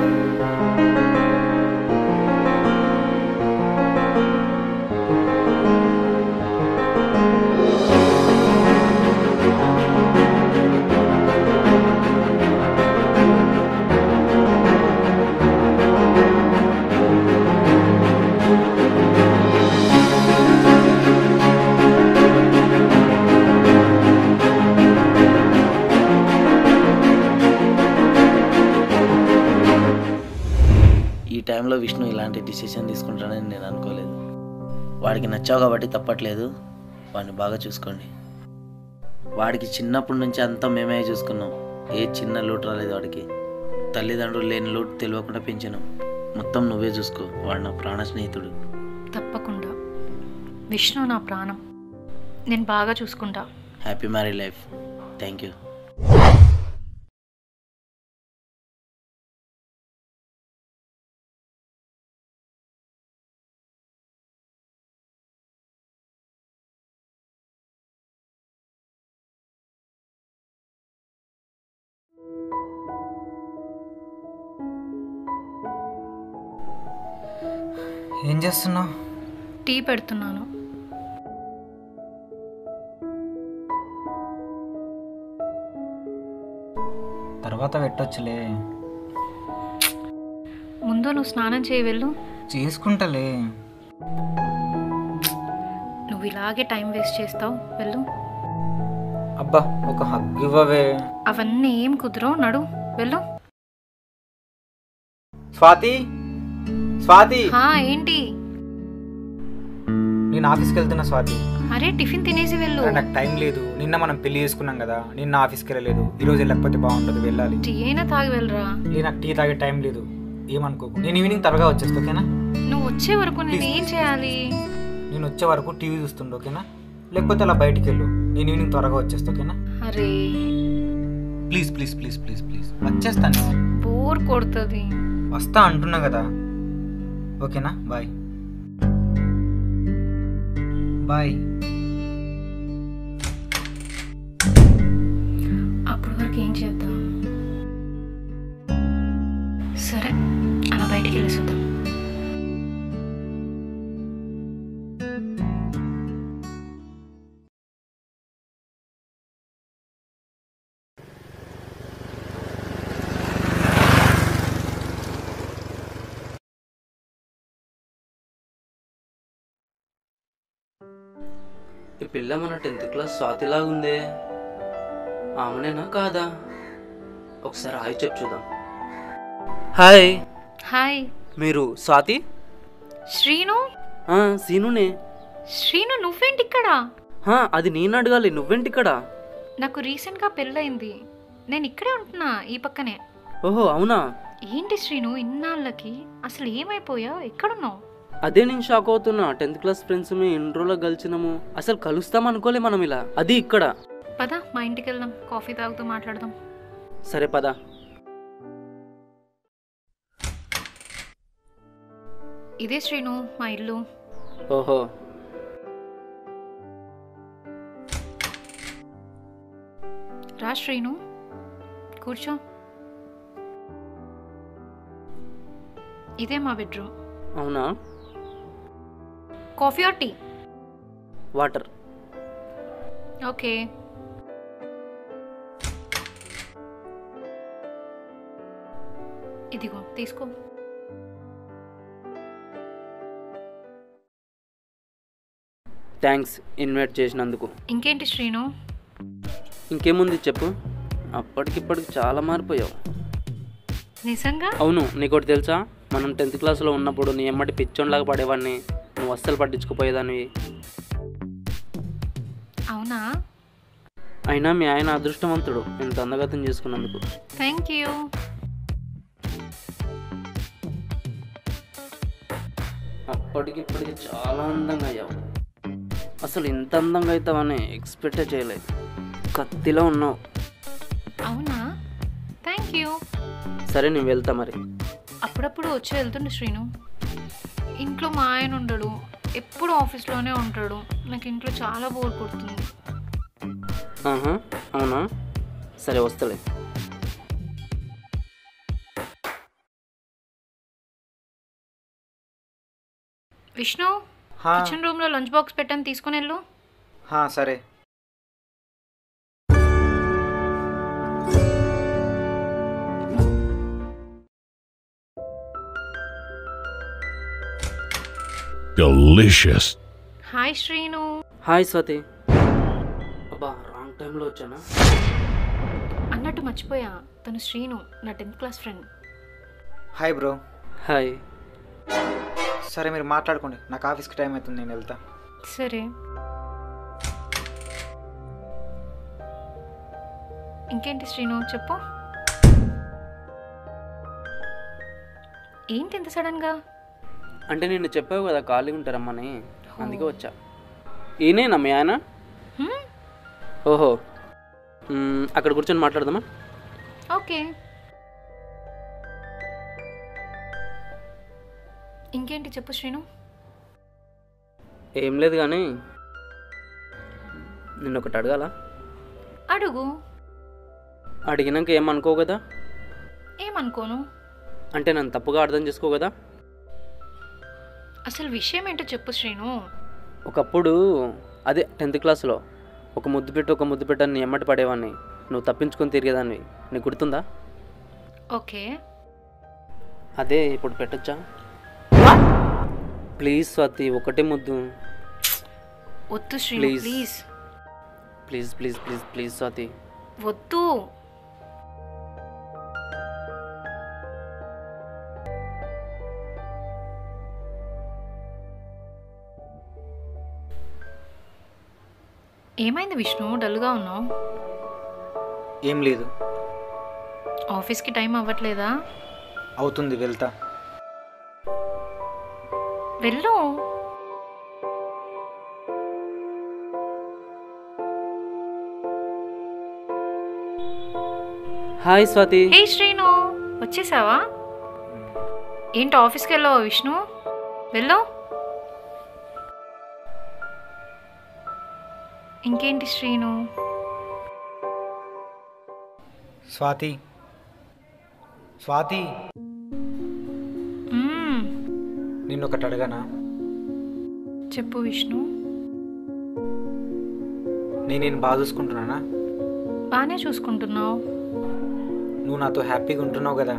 విష్ణు ఇలాంటి డిసిషన్ తీసుకుంటాడని నేను అనుకోలేదు. వాడికి నచ్చావు కాబట్టి తప్పట్లేదు, వాడిని బాగా చూసుకోండి. వాడికి చిన్నప్పటి నుంచి అంతా మేమే చూసుకున్నాం, ఏ చిన్న లోటు రాలేదు వాడికి. తల్లిదండ్రులు లేని లోటు తెలియకుండా పెంచినాం. మొత్తం నువ్వే చూసుకో, వాడు నా ప్రాణ స్నేహితుడు. తప్పకుండా. విష్ణు నా ప్రాణం, నేను బాగా చూసుకుంటా. Happy married life. Thank you. ఏం చేస్తున్నావు? టీ పెడుతున్నాను. తర్వాత పెట్టొచ్చులే. ముందు నువ్వు స్నానం చేయి, వెళ్ళు. చేసుకుంటలే. నువ్వు ఇలాగే టైం వేస్ట్ చేస్తావు, వెళ్ళు. అబ్బా ఒక హగ్ ఇవ్వవే. అవన్నీ ఏం కుదరవు, నడు, వెళ్ళు. స్వాతి, స్వాతి. హా, ఏంటి? నేను ఆఫీస్కి వెళ్తున్నా స్వాతి. అరే టిఫిన్ తినేసి వెళ్ళు. నాకు టైం లేదు. నిన్న మనం పెళ్లి చేసుకున్నాం కదా, నిన్న ఆఫీస్కి వెళ్ళలేదు. ఈ రోజు వెళ్ళకపోతే బాగుండదు, వెళ్ళాలి. టీ అయినా తాగి వెళ్ళరా. నాకు టీ తాగే టైం లేదు, ఏమనుకోకు. నేను ఈవినింగ్ త్వరగా వచ్చేస్తా, ఓకేనా? నువ్వు వచ్చే వరకు నేను ఏం చేయాలి? నేను వచ్చే వరకు టీవీ చూస్తుండే, ఓకేనా? లేకపోతే అలా బయటికి వెళ్ళు. నేను ఈవినింగ్ త్వరగా వచ్చేస్తా, ఓకేనా? అరే please please please please please వచ్చేస్తాను. బోర్ కొడుతుంది. వస్తా అంటున్నా కదా, ఓకేనా? Bye bye. అప్పటి వరకు ఏం చేద్దాం? సరే, అలా బయటికి వెళ్ళి చూద్దాం. ఈ పిల్ల మన టెన్త్ క్లాస్ స్వాతిలాగుందే, ఆమెనేనా కాదా? ఒకసారి హాయ్ చెప్పు చూద్దాం. హాయ్. హాయ్. మీరు స్వాతి? శ్రీను. సీనునే. శ్రీను, నువ్వేంటి ఇక్కడ? అది నేను అడగాలి, నువ్వేంటి ఇక్కడ? నాకు రీసెంట్గా పెళ్ళయింది, నేను ఇక్కడే ఉంటున్నా, ఈ పక్కనే. ఓహో అవునా? ఏంటి శ్రీను, ఇన్నాళ్ళకి అసలు ఏమైపోయావు? ఎక్కడున్నావు? అదే నేను షాక్ అవుతున్నా. టెన్త్ క్లాస్ ఫ్రెండ్స్ మీ ఇన్ని రోజులు కలిసినాము, అసలు కలుస్తాం అనుకోలే మనం ఇలా. అది ఇక్కడ. పద మా ఇంటికి వెళ్దాం, కాఫీ తాగుతూ మాట్లాడదాం. సరే పద. ఇదే శ్రీను మా ఇల్లు. ఓహో. రా శ్రీను, కూర్చో. ఇదే మా బెడ్రూమ్. అవునా? Coffee or tea? Water. Okay. ఇదిగో తీసుకో. థ్యాంక్స్ ఇన్వైట్ చేసినందుకు. ఇంకేంటి శ్రీను? ఇంకేముంది చెప్పు. అప్పటికిప్పటికి చాలా మారిపోయావు. నిజంగా? అవును. నీకోటి తెలుసా, మనం టెన్త్ క్లాస్లో ఉన్నప్పుడు నీ ఎమ్మటి పిచ్చోన్లాగా పడేవాడిని, నువ్వు అస్సలు పట్టించుకుపోయేదానివి. అవునా? అయినా మీ ఆయన అదృష్టవంతుడు ఇంత అందగతం చేసుకున్నందుకు. Thank you. అప్పటికిప్పటికి చాలా అందంగా అయ్యావు. అసలు ఇంత అందంగా అవుతావని ఎక్స్పెక్టే చేయలేదు. కత్తిలో ఉన్నావు. అవునా? Thank you. సరే నేను వెళ్తా మరి. అప్పుడప్పుడు వచ్చి వెళ్తుండే శ్రీను. ఇంట్లో మా ఆయన ఉండడు, ఎప్పుడు ఆఫీస్లోనే ఉంటాడు. నాకు ఇంట్లో చాలా బోర్ కొడుతుంది. ఆహా అవునా? సరే వస్తలే. విష్ణు, కిచెన్ రూమ్లో లంచ్ బాక్స్ పెట్టాను, తీసుకుని వెళ్ళు. సరే. Delicious. Hi Srinu. Hi Swathi. అబ్బా రాంగ్ టైంలో వచ్చానా? అన్నట్టు మర్చిపోయా, తను శ్రీను, నా tenth class friend. Hi bro. Hi. సరే మీరు మాట్లాడుకోండి, నాకు ఆఫీస్కి టైం అవుతుంది, నేను వెళ్తా. సరే. ఇంకేంటి శ్రీను చెప్పు. ఏంటి ఇంత సడన్గా? అంటే నిన్ను చెప్పావు కదా ఖాళీగా ఉంటారమ్మని, అందుకే వచ్చా. ఈయనేనా మీ ఆయన? ఓహో, అక్కడ కూర్చొని మాట్లాడదామా? ఓకే. ఇంకేంటి చెప్పు శ్రీను. ఏం లేదు కానీ నిన్ను ఒకటి అడగాల? అడుగు. అడిగినాక ఏమనుకో కదా? ఏమనుకోను. అంటే నన్ను తప్పుగా అర్థం చేసుకో కదా? అసలు విషయం ఏంటో చెప్పు శ్రీను. ఒకప్పుడు అదే టెన్త్ క్లాస్లో ఒక ముద్దు పెట్టి ఒక ముద్దు పెట్టని నీ ఎమ్మటి పడేవాడిని, నువ్వు తప్పించుకొని తిరిగేదాన్ని, నీకు గుర్తుందా? ఓకే. అదే ఇప్పుడు పెట్టొచ్చా? ప్లీజ్ స్వాతి, ఒకటే ముద్దు. వద్దు Srinu, please please please please please Swathi, వద్దు. ఏమైంది విష్ణు, డల్గా ఉన్నావు? ఏం లేదు. ఆఫీస్కి టైం అవ్వట్లేదా? అవుతుంది, వెళ్తా. వెళ్ళు. హాయ్ స్వాతి. హే శ్రీను, వచ్చేసావా? ఏంటి ఆఫీస్కి వెళ్ళావా విష్ణు? వెళ్ళు. ఇంకేంటి శ్రీను? స్వాతి, స్వాతి, నిన్ను ఒకటి అడగనా? చెప్పు విష్ణు. నేను నేను బాగా చూసుకుంటున్నానా? బాగానే చూసుకుంటున్నావు. నువ్వు నాతో హ్యాపీగా ఉంటున్నావు కదా?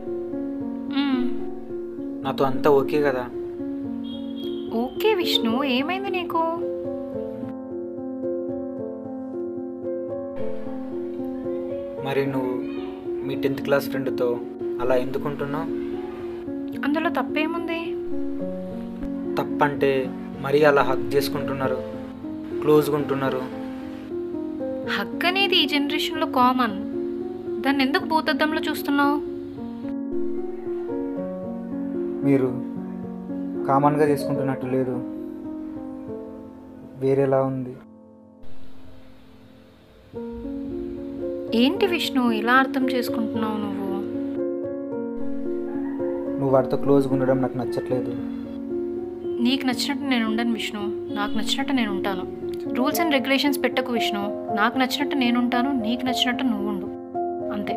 నాతో అంతా ఓకే కదా? ఓకే విష్ణు, ఏమైంది నీకు? మరి నువ్వు మీ టెన్త్ క్లాస్ ఫ్రెండ్తో అలా ఎందుకుంటున్నావు? అందులో తప్పేముంది? తప్పంటే మరీ అలా హక్ చేసుకుంటున్నారు, క్లోజ్గా ఉంటున్నారు. హక్ అనేది ఈ జనరేషన్లో కామన్, దాన్ని ఎందుకు భూతద్దంలో చూస్తున్నావు? మీరు కామన్గా చేసుకుంటున్నట్టు లేదు, వేరేలా ఉంది. ఏంటి విష్ణు ఇలా అర్థం చేసుకుంటున్నావు నువ్వు? నువ్వు వాడితో క్లోజ్గా ఉండడం నాకు నచ్చట్లేదు. నీకు నచ్చినట్టు నేను ఉండను విష్ణు, నాకు నచ్చినట్టు నేను ఉంటాను. రూల్స్ అండ్ రెగ్యులేషన్స్ పెట్టకు విష్ణు. నాకు నచ్చినట్టు నేను ఉంటాను, నీకు నచ్చినట్టు నువ్వు ఉండు, అంతే.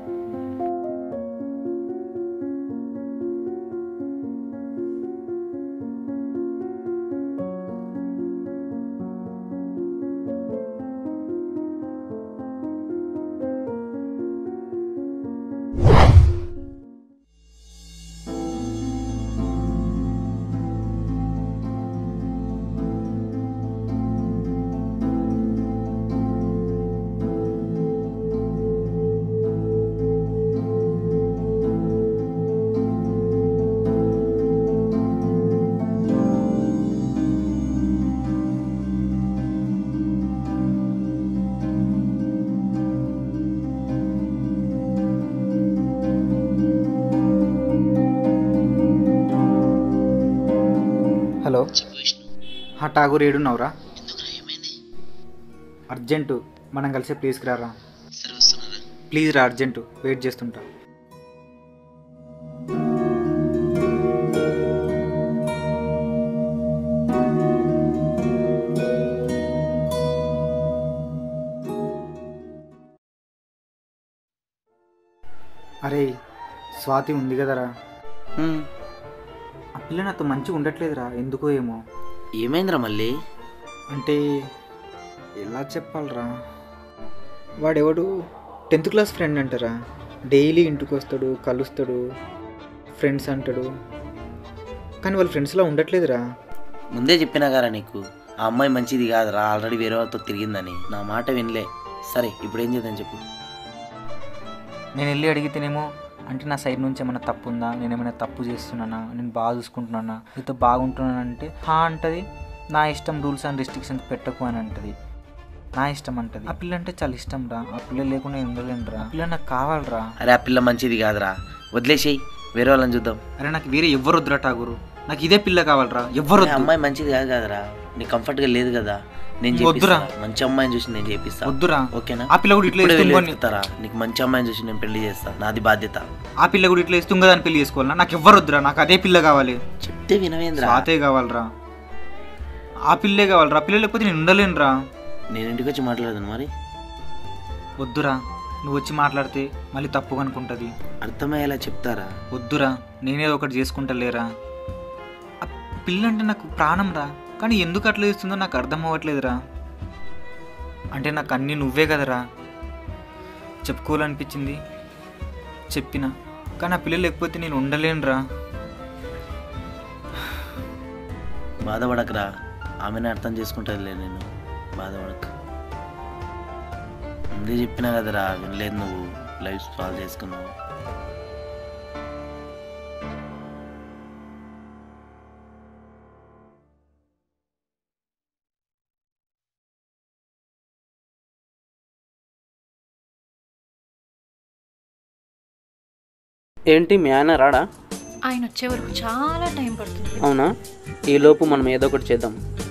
హలో, ఠాగూర్ ఏడున్నావురా? అర్జెంటు, మనం కలిసి ప్లీజ్కి రారా. ప్లీజ్ రా, అర్జెంటు, వెయిట్ చేస్తుంటా. అరే స్వాతి ఉంది కదరా, ఆ పిల్ల నాతో మంచిగా ఉండట్లేదురా, ఎందుకో ఏమో. ఏమైందిరా మళ్ళీ? అంటే ఎలా చెప్పాలరా, వాడెవడు టెన్త్ క్లాస్ ఫ్రెండ్ అంటారా, డైలీ ఇంటికి వస్తాడు, కలుస్తాడు, ఫ్రెండ్స్ అంటాడు, కానీ వాళ్ళ ఫ్రెండ్స్లా ఉండట్లేదురా. ముందే చెప్పినా కదా నీకు, ఆ అమ్మాయి మంచిది కాదురా, ఆల్రెడీ వేరే వాళ్ళతో తిరిగిందని. నా మాట వినలే. సరే ఇప్పుడు ఏం చేద్దాం చెప్పు. నేను వెళ్ళి అడిగితేనేమో అంటే నా సైడ్ నుంచి ఏమైనా తప్పు ఉందా, నేను ఏమైనా తప్పు చేస్తున్నానా, నేను బాగా చూసుకుంటున్నానా, నీతో బాగుంటున్నానంటే హా అంటది, నా ఇష్టం, రూల్స్ అండ్ రెస్ట్రిక్షన్స్ పెట్టకు అని అంటది, నా ఇష్టం అంటది. ఆ పిల్ల అంటే చాలా ఇష్టం రా, ఆ పిల్ల లేకుండా నేను ఉండలేను రా, ఆ పిల్ల నాకు కావాలరా. అరే ఆ పిల్ల మంచిది కాదురా, వదిలేసేయి, వేరే వాళ్ళని చూద్దాం. అరే నాకు వేరే ఎవ్వరు వద్దురా టాగురు, నాకు ఇదే పిల్ల కావాలరా. ఎవ్వరు అమ్మాయి మంచిది కాదు కదరా, నీకు కంఫర్ట్గా లేదు కదా, నేను వద్దురా, మంచి అమ్మాయిని చూసి నేను చేపిస్తా. వద్దురా, ఓకేనా? ఆ పిల్ల కూడా ఇట్లా ఇస్తారా, నీకు మంచి అమ్మాయిని చూసి నేను పెళ్లి చేస్తా, నాది బాధ్యత. ఆ పిల్ల కూడా ఇట్లా ఇస్తుంగదా అని పెళ్లి చేసుకోవాలన్నా, నాకు ఎవ్వరు వద్దురా, నాకు అదే పిల్ల కావాలి. చెప్తే వినవేంద్రా, అదే కావాలరా, ఆ పిల్లే కావాలరా, పిల్ల లేకపోతే నేను ఉండలేనురా. నేను ఇంటికి వచ్చి మాట్లాడదాను మరి. వద్దురా, నువ్వు వచ్చి మాట్లాడితే మళ్ళీ తప్పుగా అనుకుంటుంది. అర్థమయ్యేలా చెప్తారా? వద్దురా, నేనేదో ఒకటి చేసుకుంటా లేరా. ఆ పిల్ల అంటే నాకు ప్రాణం రా, కానీ ఎందుకు అట్లా చేస్తుందో నాకు అర్థం అవ్వట్లేదురా. అంటే నాకు అన్నీ నువ్వే కదరా, చెప్పుకోవాలనిపించింది చెప్పిన, కానీ ఆ పిల్ల లేకపోతే నేను ఉండలేనురా. బాధపడకరా, ఆమెనే అర్థం చేసుకుంటానులే, నేను బాధపడక. ముందే చెప్పినా కదరా, వినలేదు నువ్వు, లైఫ్ సాల్వ్ చేసుకున్నావు. ఏంటి మీ ఆయన రాడా? ఆయన వచ్చే వరకు చాలా టైం పడుతుంది. అవునా? ఈలోపు మనం ఏదో ఒకటి చేద్దాం.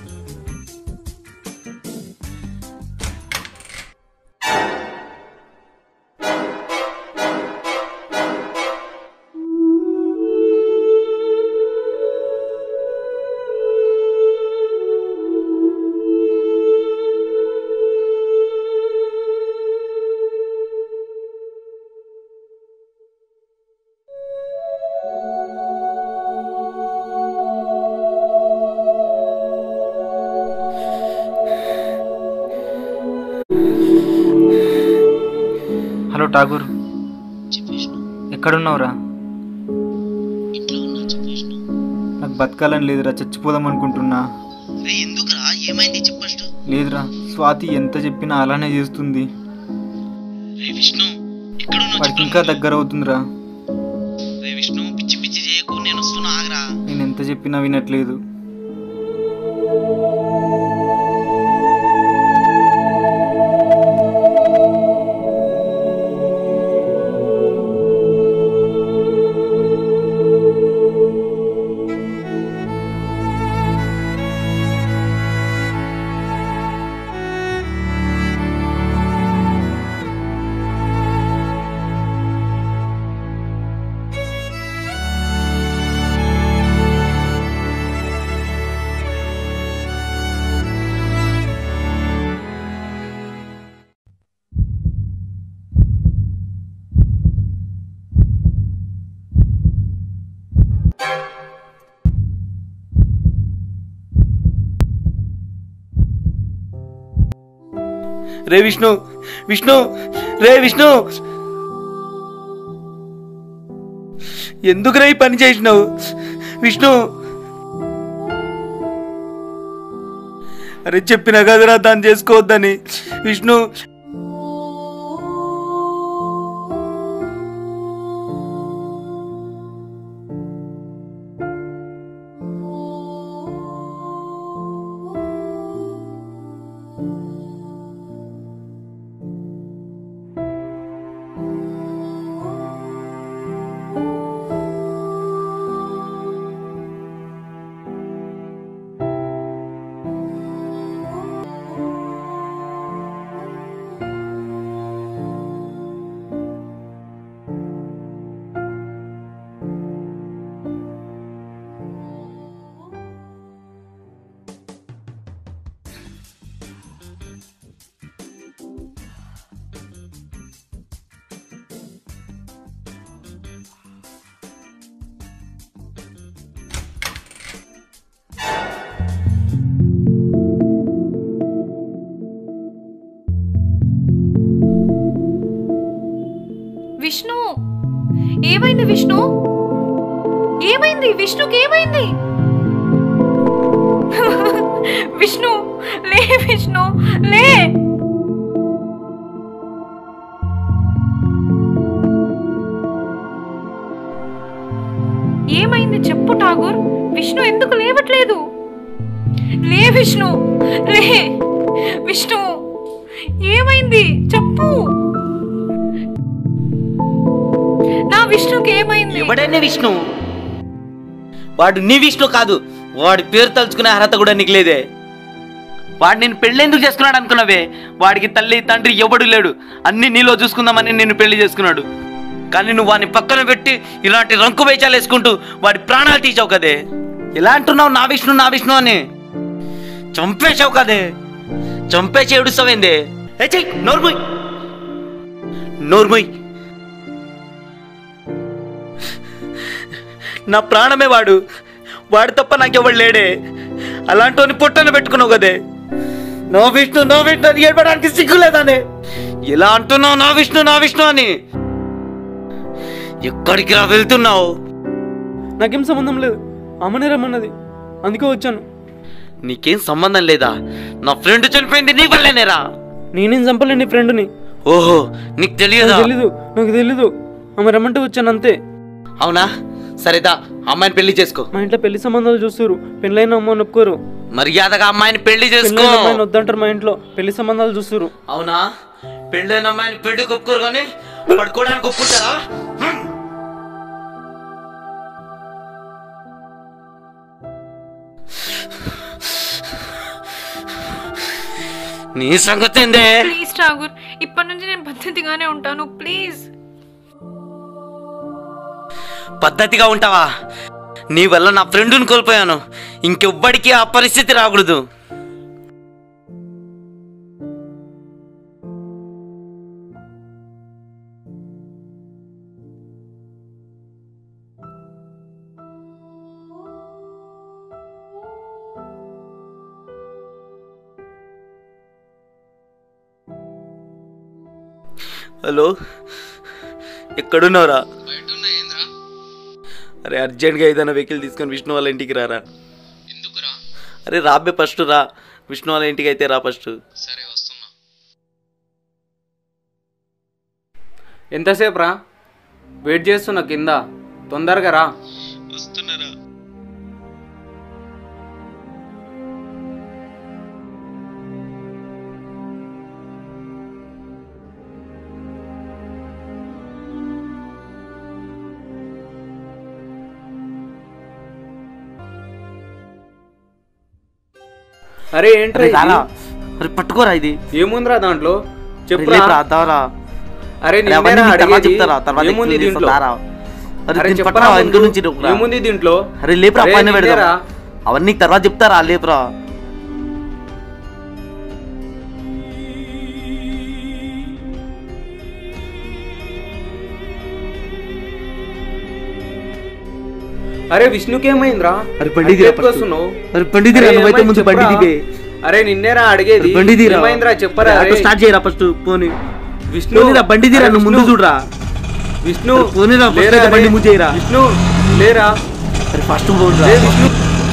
హలో ఠాగూర్, ఎక్కడున్నావురా? నాకు బతకాలని లేదురా, చచ్చిపోదాం అనుకుంటున్నా. లేదురా, స్వాతి ఎంత చెప్పినా అలానే చేస్తుంది. వాడికి ఇంకా దగ్గర అవుతుందిరా. నేను ఎంత చెప్పినా వినట్లేదు. రే విష్ణు, విష్ణు, రే విష్ణు, ఎందుకు రే ఈ పని చేసినావు? విష్ణు, అరే చెప్పినా కదరా దాన్ని చేసుకోవద్దని. విష్ణు, విష్ణు, ఏమైంది విష్ణు? ఏమైంది విష్ణుకి? ఏమైంది విష్ణు? లే విష్ణు, లే. ఏమైంది చెప్పు ఠాగూర్. విష్ణు ఎందుకు లేవట్లేదు? లే విష్ణు, లే విష్ణు, ఏమైంది చెప్పు. నా విష్ణుకి ఏమైంది? ఎవడైనా విష్ణు? వాడు నీ విష్ణు కాదు. వాడి పేరు తలుచుకునే అర్హత కూడా నీకు లేదే. వాడు నేను పెళ్ళెందుకు చేసుకున్నాడు అనుకున్నావే? వాడికి తల్లి తండ్రి ఎవడు లేడు. అన్ని నీలో చూసుకుందామని నిన్ను పెళ్లి చేసుకున్నాడు. కానీ నువ్వు వాడిని పక్కన పెట్టి ఇలాంటి రంకు వేచాలు వేసుకుంటూ వాడి ప్రాణాలు తీసావు కదే. ఎలా అంటున్నావు నా విష్ణు నా విష్ణు అని? చంపేశావు కదే. చంపేసి ఏడుస్తావేందే? ఏ చెయ్యి నోర్ముయ్, నోర్ముయ్. నా ప్రాణమే వాడు. వాడు తప్ప నాకెవడు లేడే. అలాంటి పొట్టన పెట్టుకున్నావు కదే. నా విష్ణు నా విష్ణు అని ఏడవడానికి సిగ్గులేదానే? ఎలా అంటున్నావు నా విష్ణు నా విష్ణు అని? ఎక్కడికి రా వెళ్తున్నావు? నాకేం సంబంధం లేదు, అమ్మనే రమ్మన్నది, అందుకే వచ్చాను. నీకేం సంబంధం లేదా? నా ఫ్రెండ్ చనిపోయింది నీ వల్లేనేరా. నేనేం చంపలే నీ ఫ్రెండ్ని. ఓహో, నీకు తెలియదా? తెలీదు, నాకు తెలీదు. ఆమె రమ్మంటే వచ్చాను అంతే. అవునా? సరేదా, అమ్మాయిని పెళ్లి చేసుకో. మా ఇంట్లో పెళ్లి సంబంధాలు చూస్తారు, పెళ్ళైన అమ్మాయిని ఒప్పుకోరు. మర్యాదగా అమ్మాయిని పెళ్లి చేసుకో. అమ్మాయిని వద్దంటారు మా ఇంట్లో, పెళ్లి సంబంధాలు చూస్తారు. అవునా? పెళ్ళైన అమ్మాయిని పెళ్లికి ఒప్పుకోరు కానీ పడుకోవడానికి ఒప్పుకుంటారా? నీ సంగతి ఏందే? ప్లీజ్ ఠాగూర్, ఇప్పటి నుంచి నేను పద్ధతిగానే ఉంటాను ప్లీజ్. పద్ధతిగా ఉంటావా? నీ వల్ల నా ఫ్రెండ్ని కోల్పోయాను. ఇంకెవ్వడికి ఆ పరిస్థితి రాకూడదు. హలో, ఎక్కడున్నావురా? అరే అర్జెంట్గా ఏదైనా వెహికల్ తీసుకొని విష్ణు వాళ్ళ ఇంటికి రారా. అరే రాబే, ఫస్ట్ రా. విష్ణు వాళ్ళ ఇంటికి అయితే రా ఫస్ట్. ఎంతసేపు రా? వెయిట్ చేస్తున్నా కింద, తొందరగా రా. వస్తున్నారా? అరే ఏంట్రా? అరే పట్టుకోరా, ఇది ఏముందిరా దాంట్లో చెప్పురా. అరే ఏముంది దీంట్లో? ఏముంది దీంట్లో? అరే లేపురా, పైన పెడతారా? అవన్నీ తర్వాత చెప్తారా, లేపురా. అరే విష్ణుకి ఏమైందిరా? అరే బండిదిరా, అరే బండిదిరా, నువ్వైతే ముందు బండిదివే. అరే నిన్నేరా అడిగేది, ఏమైందిరా చెప్పరా. స్టార్ట్ చేయరా ఫస్ట్. పోనీ విష్ణు, బండిదిరా, నువ్వు ముందు చూడరా. విష్ణు పోనీరా, బండి ముందు చేయరా. విష్ణు లేరా? అరే ఫస్ట్ పోరా విష్ణు.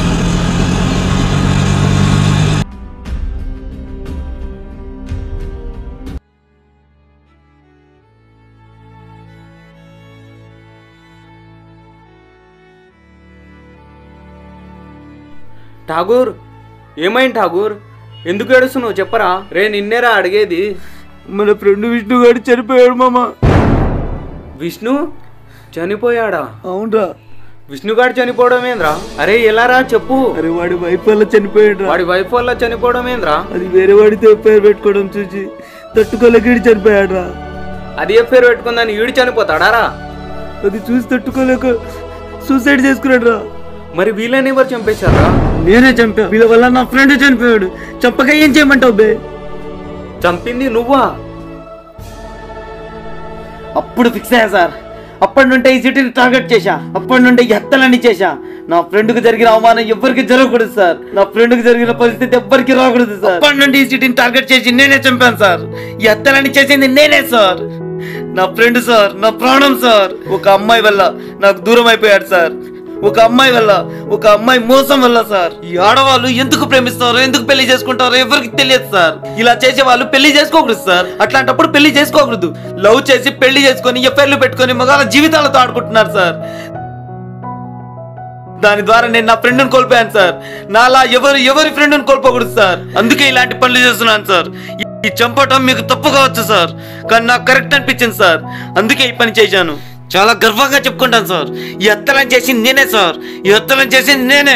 ఠాగూర్, ఏమైంది ఠాగూర్? ఎందుకు ఏడుస్తున్నావు చెప్పరా. రే నిన్నేరా అడిగేది. మన ఫ్రెండ్ విష్ణు గారు చనిపోయాడు మామ. విష్ణు చనిపోయాడా? అవునరా. విష్ణుగాడు చనిపోవడం ఏంద్రా? అరే ఎలా రా చెప్పు. అరే వాడి వైఫ్ వల్ల చనిపోయాడు. వాడి వైఫ్ వల్ల చనిపోవడం ఏంద్రా? అది వేరే వాడితో పేరు పెట్టుకోవడం చూసి తట్టుకోలేక ఈడు చనిపోయాడు రా. అది ఏ పేరు పెట్టుకుందని ఈడు చనిపోతాడా రా? అది చూసి తట్టుకోలేక సూసైడ్ చేసుకున్నాడు రా. మరి వీళ్ళని ఎవరు చంపేశారా? నేనే చంపా. వీళ్ళ వల్ల నా ఫ్రెండ్ చనిపోయాడు. చంపక ఏం చేయమంటావు బే? చంపింది నువ్వా? అప్పుడు ఫిక్స్ అయ్యా సార్. అప్పటి నుండి ఈ సిటీని టార్గెట్ చేశా. అప్పటి నుండి హత్యలన్నీ చేశా. నా ఫ్రెండ్కి జరిగిన అవమానం ఎవ్వరికి జరగకూడదు సార్. నా ఫ్రెండ్కి జరిగిన పరిస్థితి ఎవ్వరికి రాకూడదు సార్. అప్పటి నుండి ఈ సిటీని టార్గెట్ చేసి నేనే చంపాను సార్. ఈ హత్యలన్నీ చేసింది నేనే సార్. నా ఫ్రెండ్ సార్, నా ప్రాణం సార్. ఒక అమ్మాయి వల్ల నాకు దూరం అయిపోయాడు సార్. ఒక అమ్మాయి వల్ల, ఒక అమ్మాయి మోసం వల్ల సార్. ఈ ఆడవాళ్ళు ఎందుకు ప్రేమిస్తారో, ఎందుకు పెళ్లి చేసుకుంటారో ఎవరికి తెలియదు సార్. ఇలా చేసే వాళ్ళు పెళ్లి చేసుకోకూడదు సార్. అట్లాంటప్పుడు పెళ్లి చేసుకోకూడదు. లవ్ చేసి పెళ్లి చేసుకొని ఎఫ్ఐఆర్లు పెట్టుకొని మగాళ్ళ జీవితాలతో ఆడుకుంటున్నారు సార్. దాని ద్వారా నేను నా ఫ్రెండ్ని కోల్పోయాను సార్. నాలా ఎవరు ఎవరి ఫ్రెండ్ని కోల్పోకూడదు సార్. అందుకే ఇలాంటి పనులు చేస్తున్నాను సార్. ఈ చంపటం మీకు తప్పు కావచ్చు సార్, కానీ నాకు కరెక్ట్ అనిపించింది సార్. అందుకే ఈ పని చేశాను. చాలా గర్వంగా చెప్పుకుంటాను సార్. ఈ హత్యలను చేసింది నేనే సార్. ఈ హత్యలను చేసింది నేనే.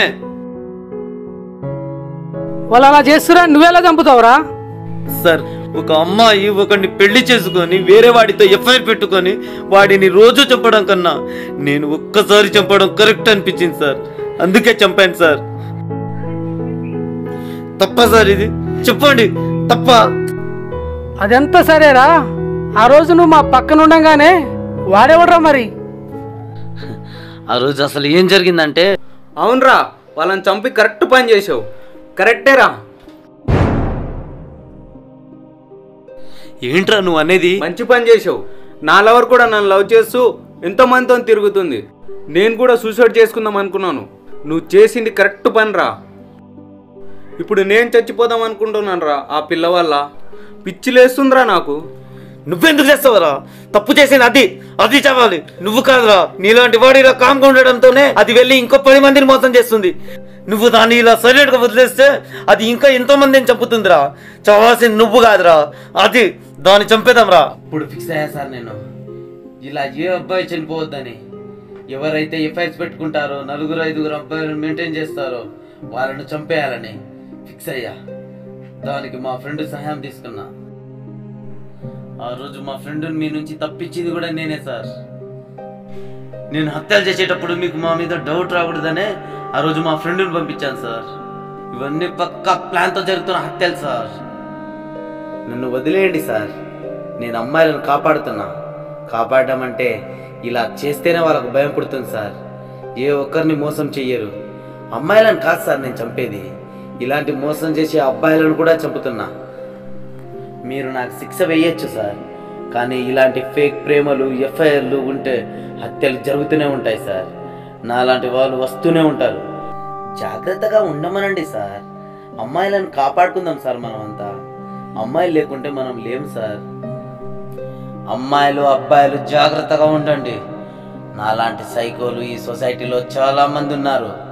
వాళ్ళు అలా చేస్తురా, నువ్వెలా చంపుతావురా? సార్, ఒక అమ్మాయి ఒకరిని పెళ్లి చేసుకొని వేరే వాడితో ఎఫ్ఐఆర్ పెట్టుకొని వాడిని రోజు చంపడం కన్నా నేను ఒక్కసారి చంపడం కరెక్ట్ అనిపించింది సార్. అందుకే చంపాను సార్. తప్ప సార్ ఇది? చెప్పండి, తప్ప? అదంతా సరేరా, ఆ రోజు నువ్వు మా పక్కన ఉండగానే వాడేవడరా మరి? ఆ రోజు అసలు ఏం జరిగిందంటే, అవునరా, వాళ్ళని చంపి కరెక్ట్ పని చేసావు. కరెక్టేరా. ఏంట్రా నువ్వు అనేది? మంచి పని చేసావు. నా లవర్ కూడా నన్ను లవ్ చేస్తూ ఎంతమందితో తిరుగుతుంది. నేను కూడా సూసైడ్ చేసుకుందాం అనుకున్నాను. నువ్వు చేసింది కరెక్ట్ పని రా. ఇప్పుడు నేను చచ్చిపోదాం అనుకుంటున్నాను రా ఆ పిల్ల వల్ల. పిచ్చి లేస్తుందిరా నాకు. నువ్వెందుకు చేస్తావురా? తప్పు చేసింది అది అది చావాలి, నువ్వు కాదురా. నీలాంటి వాడు ఇలా కామ్గా ఉండడంతోనే అది వెళ్ళి ఇంకో పది మందిని మోసం చేస్తుంది. నువ్వు దాన్ని ఇలా సైలెంట్ గా వదిలేస్తే అది ఇంకా ఎంతో మందిని చంపుతుందిరా. చావాల్సింది నువ్వు కాదురా, అది. దాన్ని చంపేదాంరా. ఇప్పుడు ఫిక్స్ అయ్యా సార్ నేను, ఇలా ఏ అబ్బాయి చనిపోవద్దని. ఎవరైతే ఎఫ్ఐఆర్స్ పెట్టుకుంటారో, నలుగురు ఐదుగురు అబ్బాయిలు మెయింటైన్ చేస్తారో వాళ్ళను చంపేయాలని ఫిక్స్ అయ్యా. దానికి మా ఫ్రెండ్ సహాయం తీసుకున్నా. ఆ రోజు మా ఫ్రెండ్ని మీ నుంచి తప్పించింది కూడా నేనే సార్. నేను హత్యలు చేసేటప్పుడు మీకు మా మీద డౌట్ రాకూడదనే ఆ రోజు మా ఫ్రెండ్ని పంపించాను సార్. ఇవన్నీ పక్కా ప్లాన్తో జరుగుతున్న హత్యలు సార్. నన్ను వదిలేయండి సార్. నేను అమ్మాయిలను కాపాడుతున్నా. కాపాడడం అంటే ఇలా చేస్తేనే వాళ్ళకు భయం పుడుతుంది సార్. ఏ ఒక్కరిని మోసం చెయ్యరు. అమ్మాయిలను కాదు సార్ నేను చంపేది, ఇలాంటి మోసం చేసే అబ్బాయిలను కూడా చంపుతున్నా. మీరు నాకు శిక్ష వేయచ్చు సార్, కానీ ఇలాంటి ఫేక్ ప్రేమలు ఎఫ్ఐఆర్లు ఉంటే హత్యలు జరుగుతూనే ఉంటాయి సార్. నాలాంటి వాళ్ళు వస్తూనే ఉంటారు. జాగ్రత్తగా ఉండమనండి సార్. అమ్మాయిలను కాపాడుకుందాం సార్ మనమంతా. అమ్మాయిలు లేకుంటే మనం లేము సార్. అమ్మాయిలు అబ్బాయిలు జాగ్రత్తగా ఉండండి. నాలాంటి సైకోలు ఈ సొసైటీలో చాలా మంది ఉన్నారు.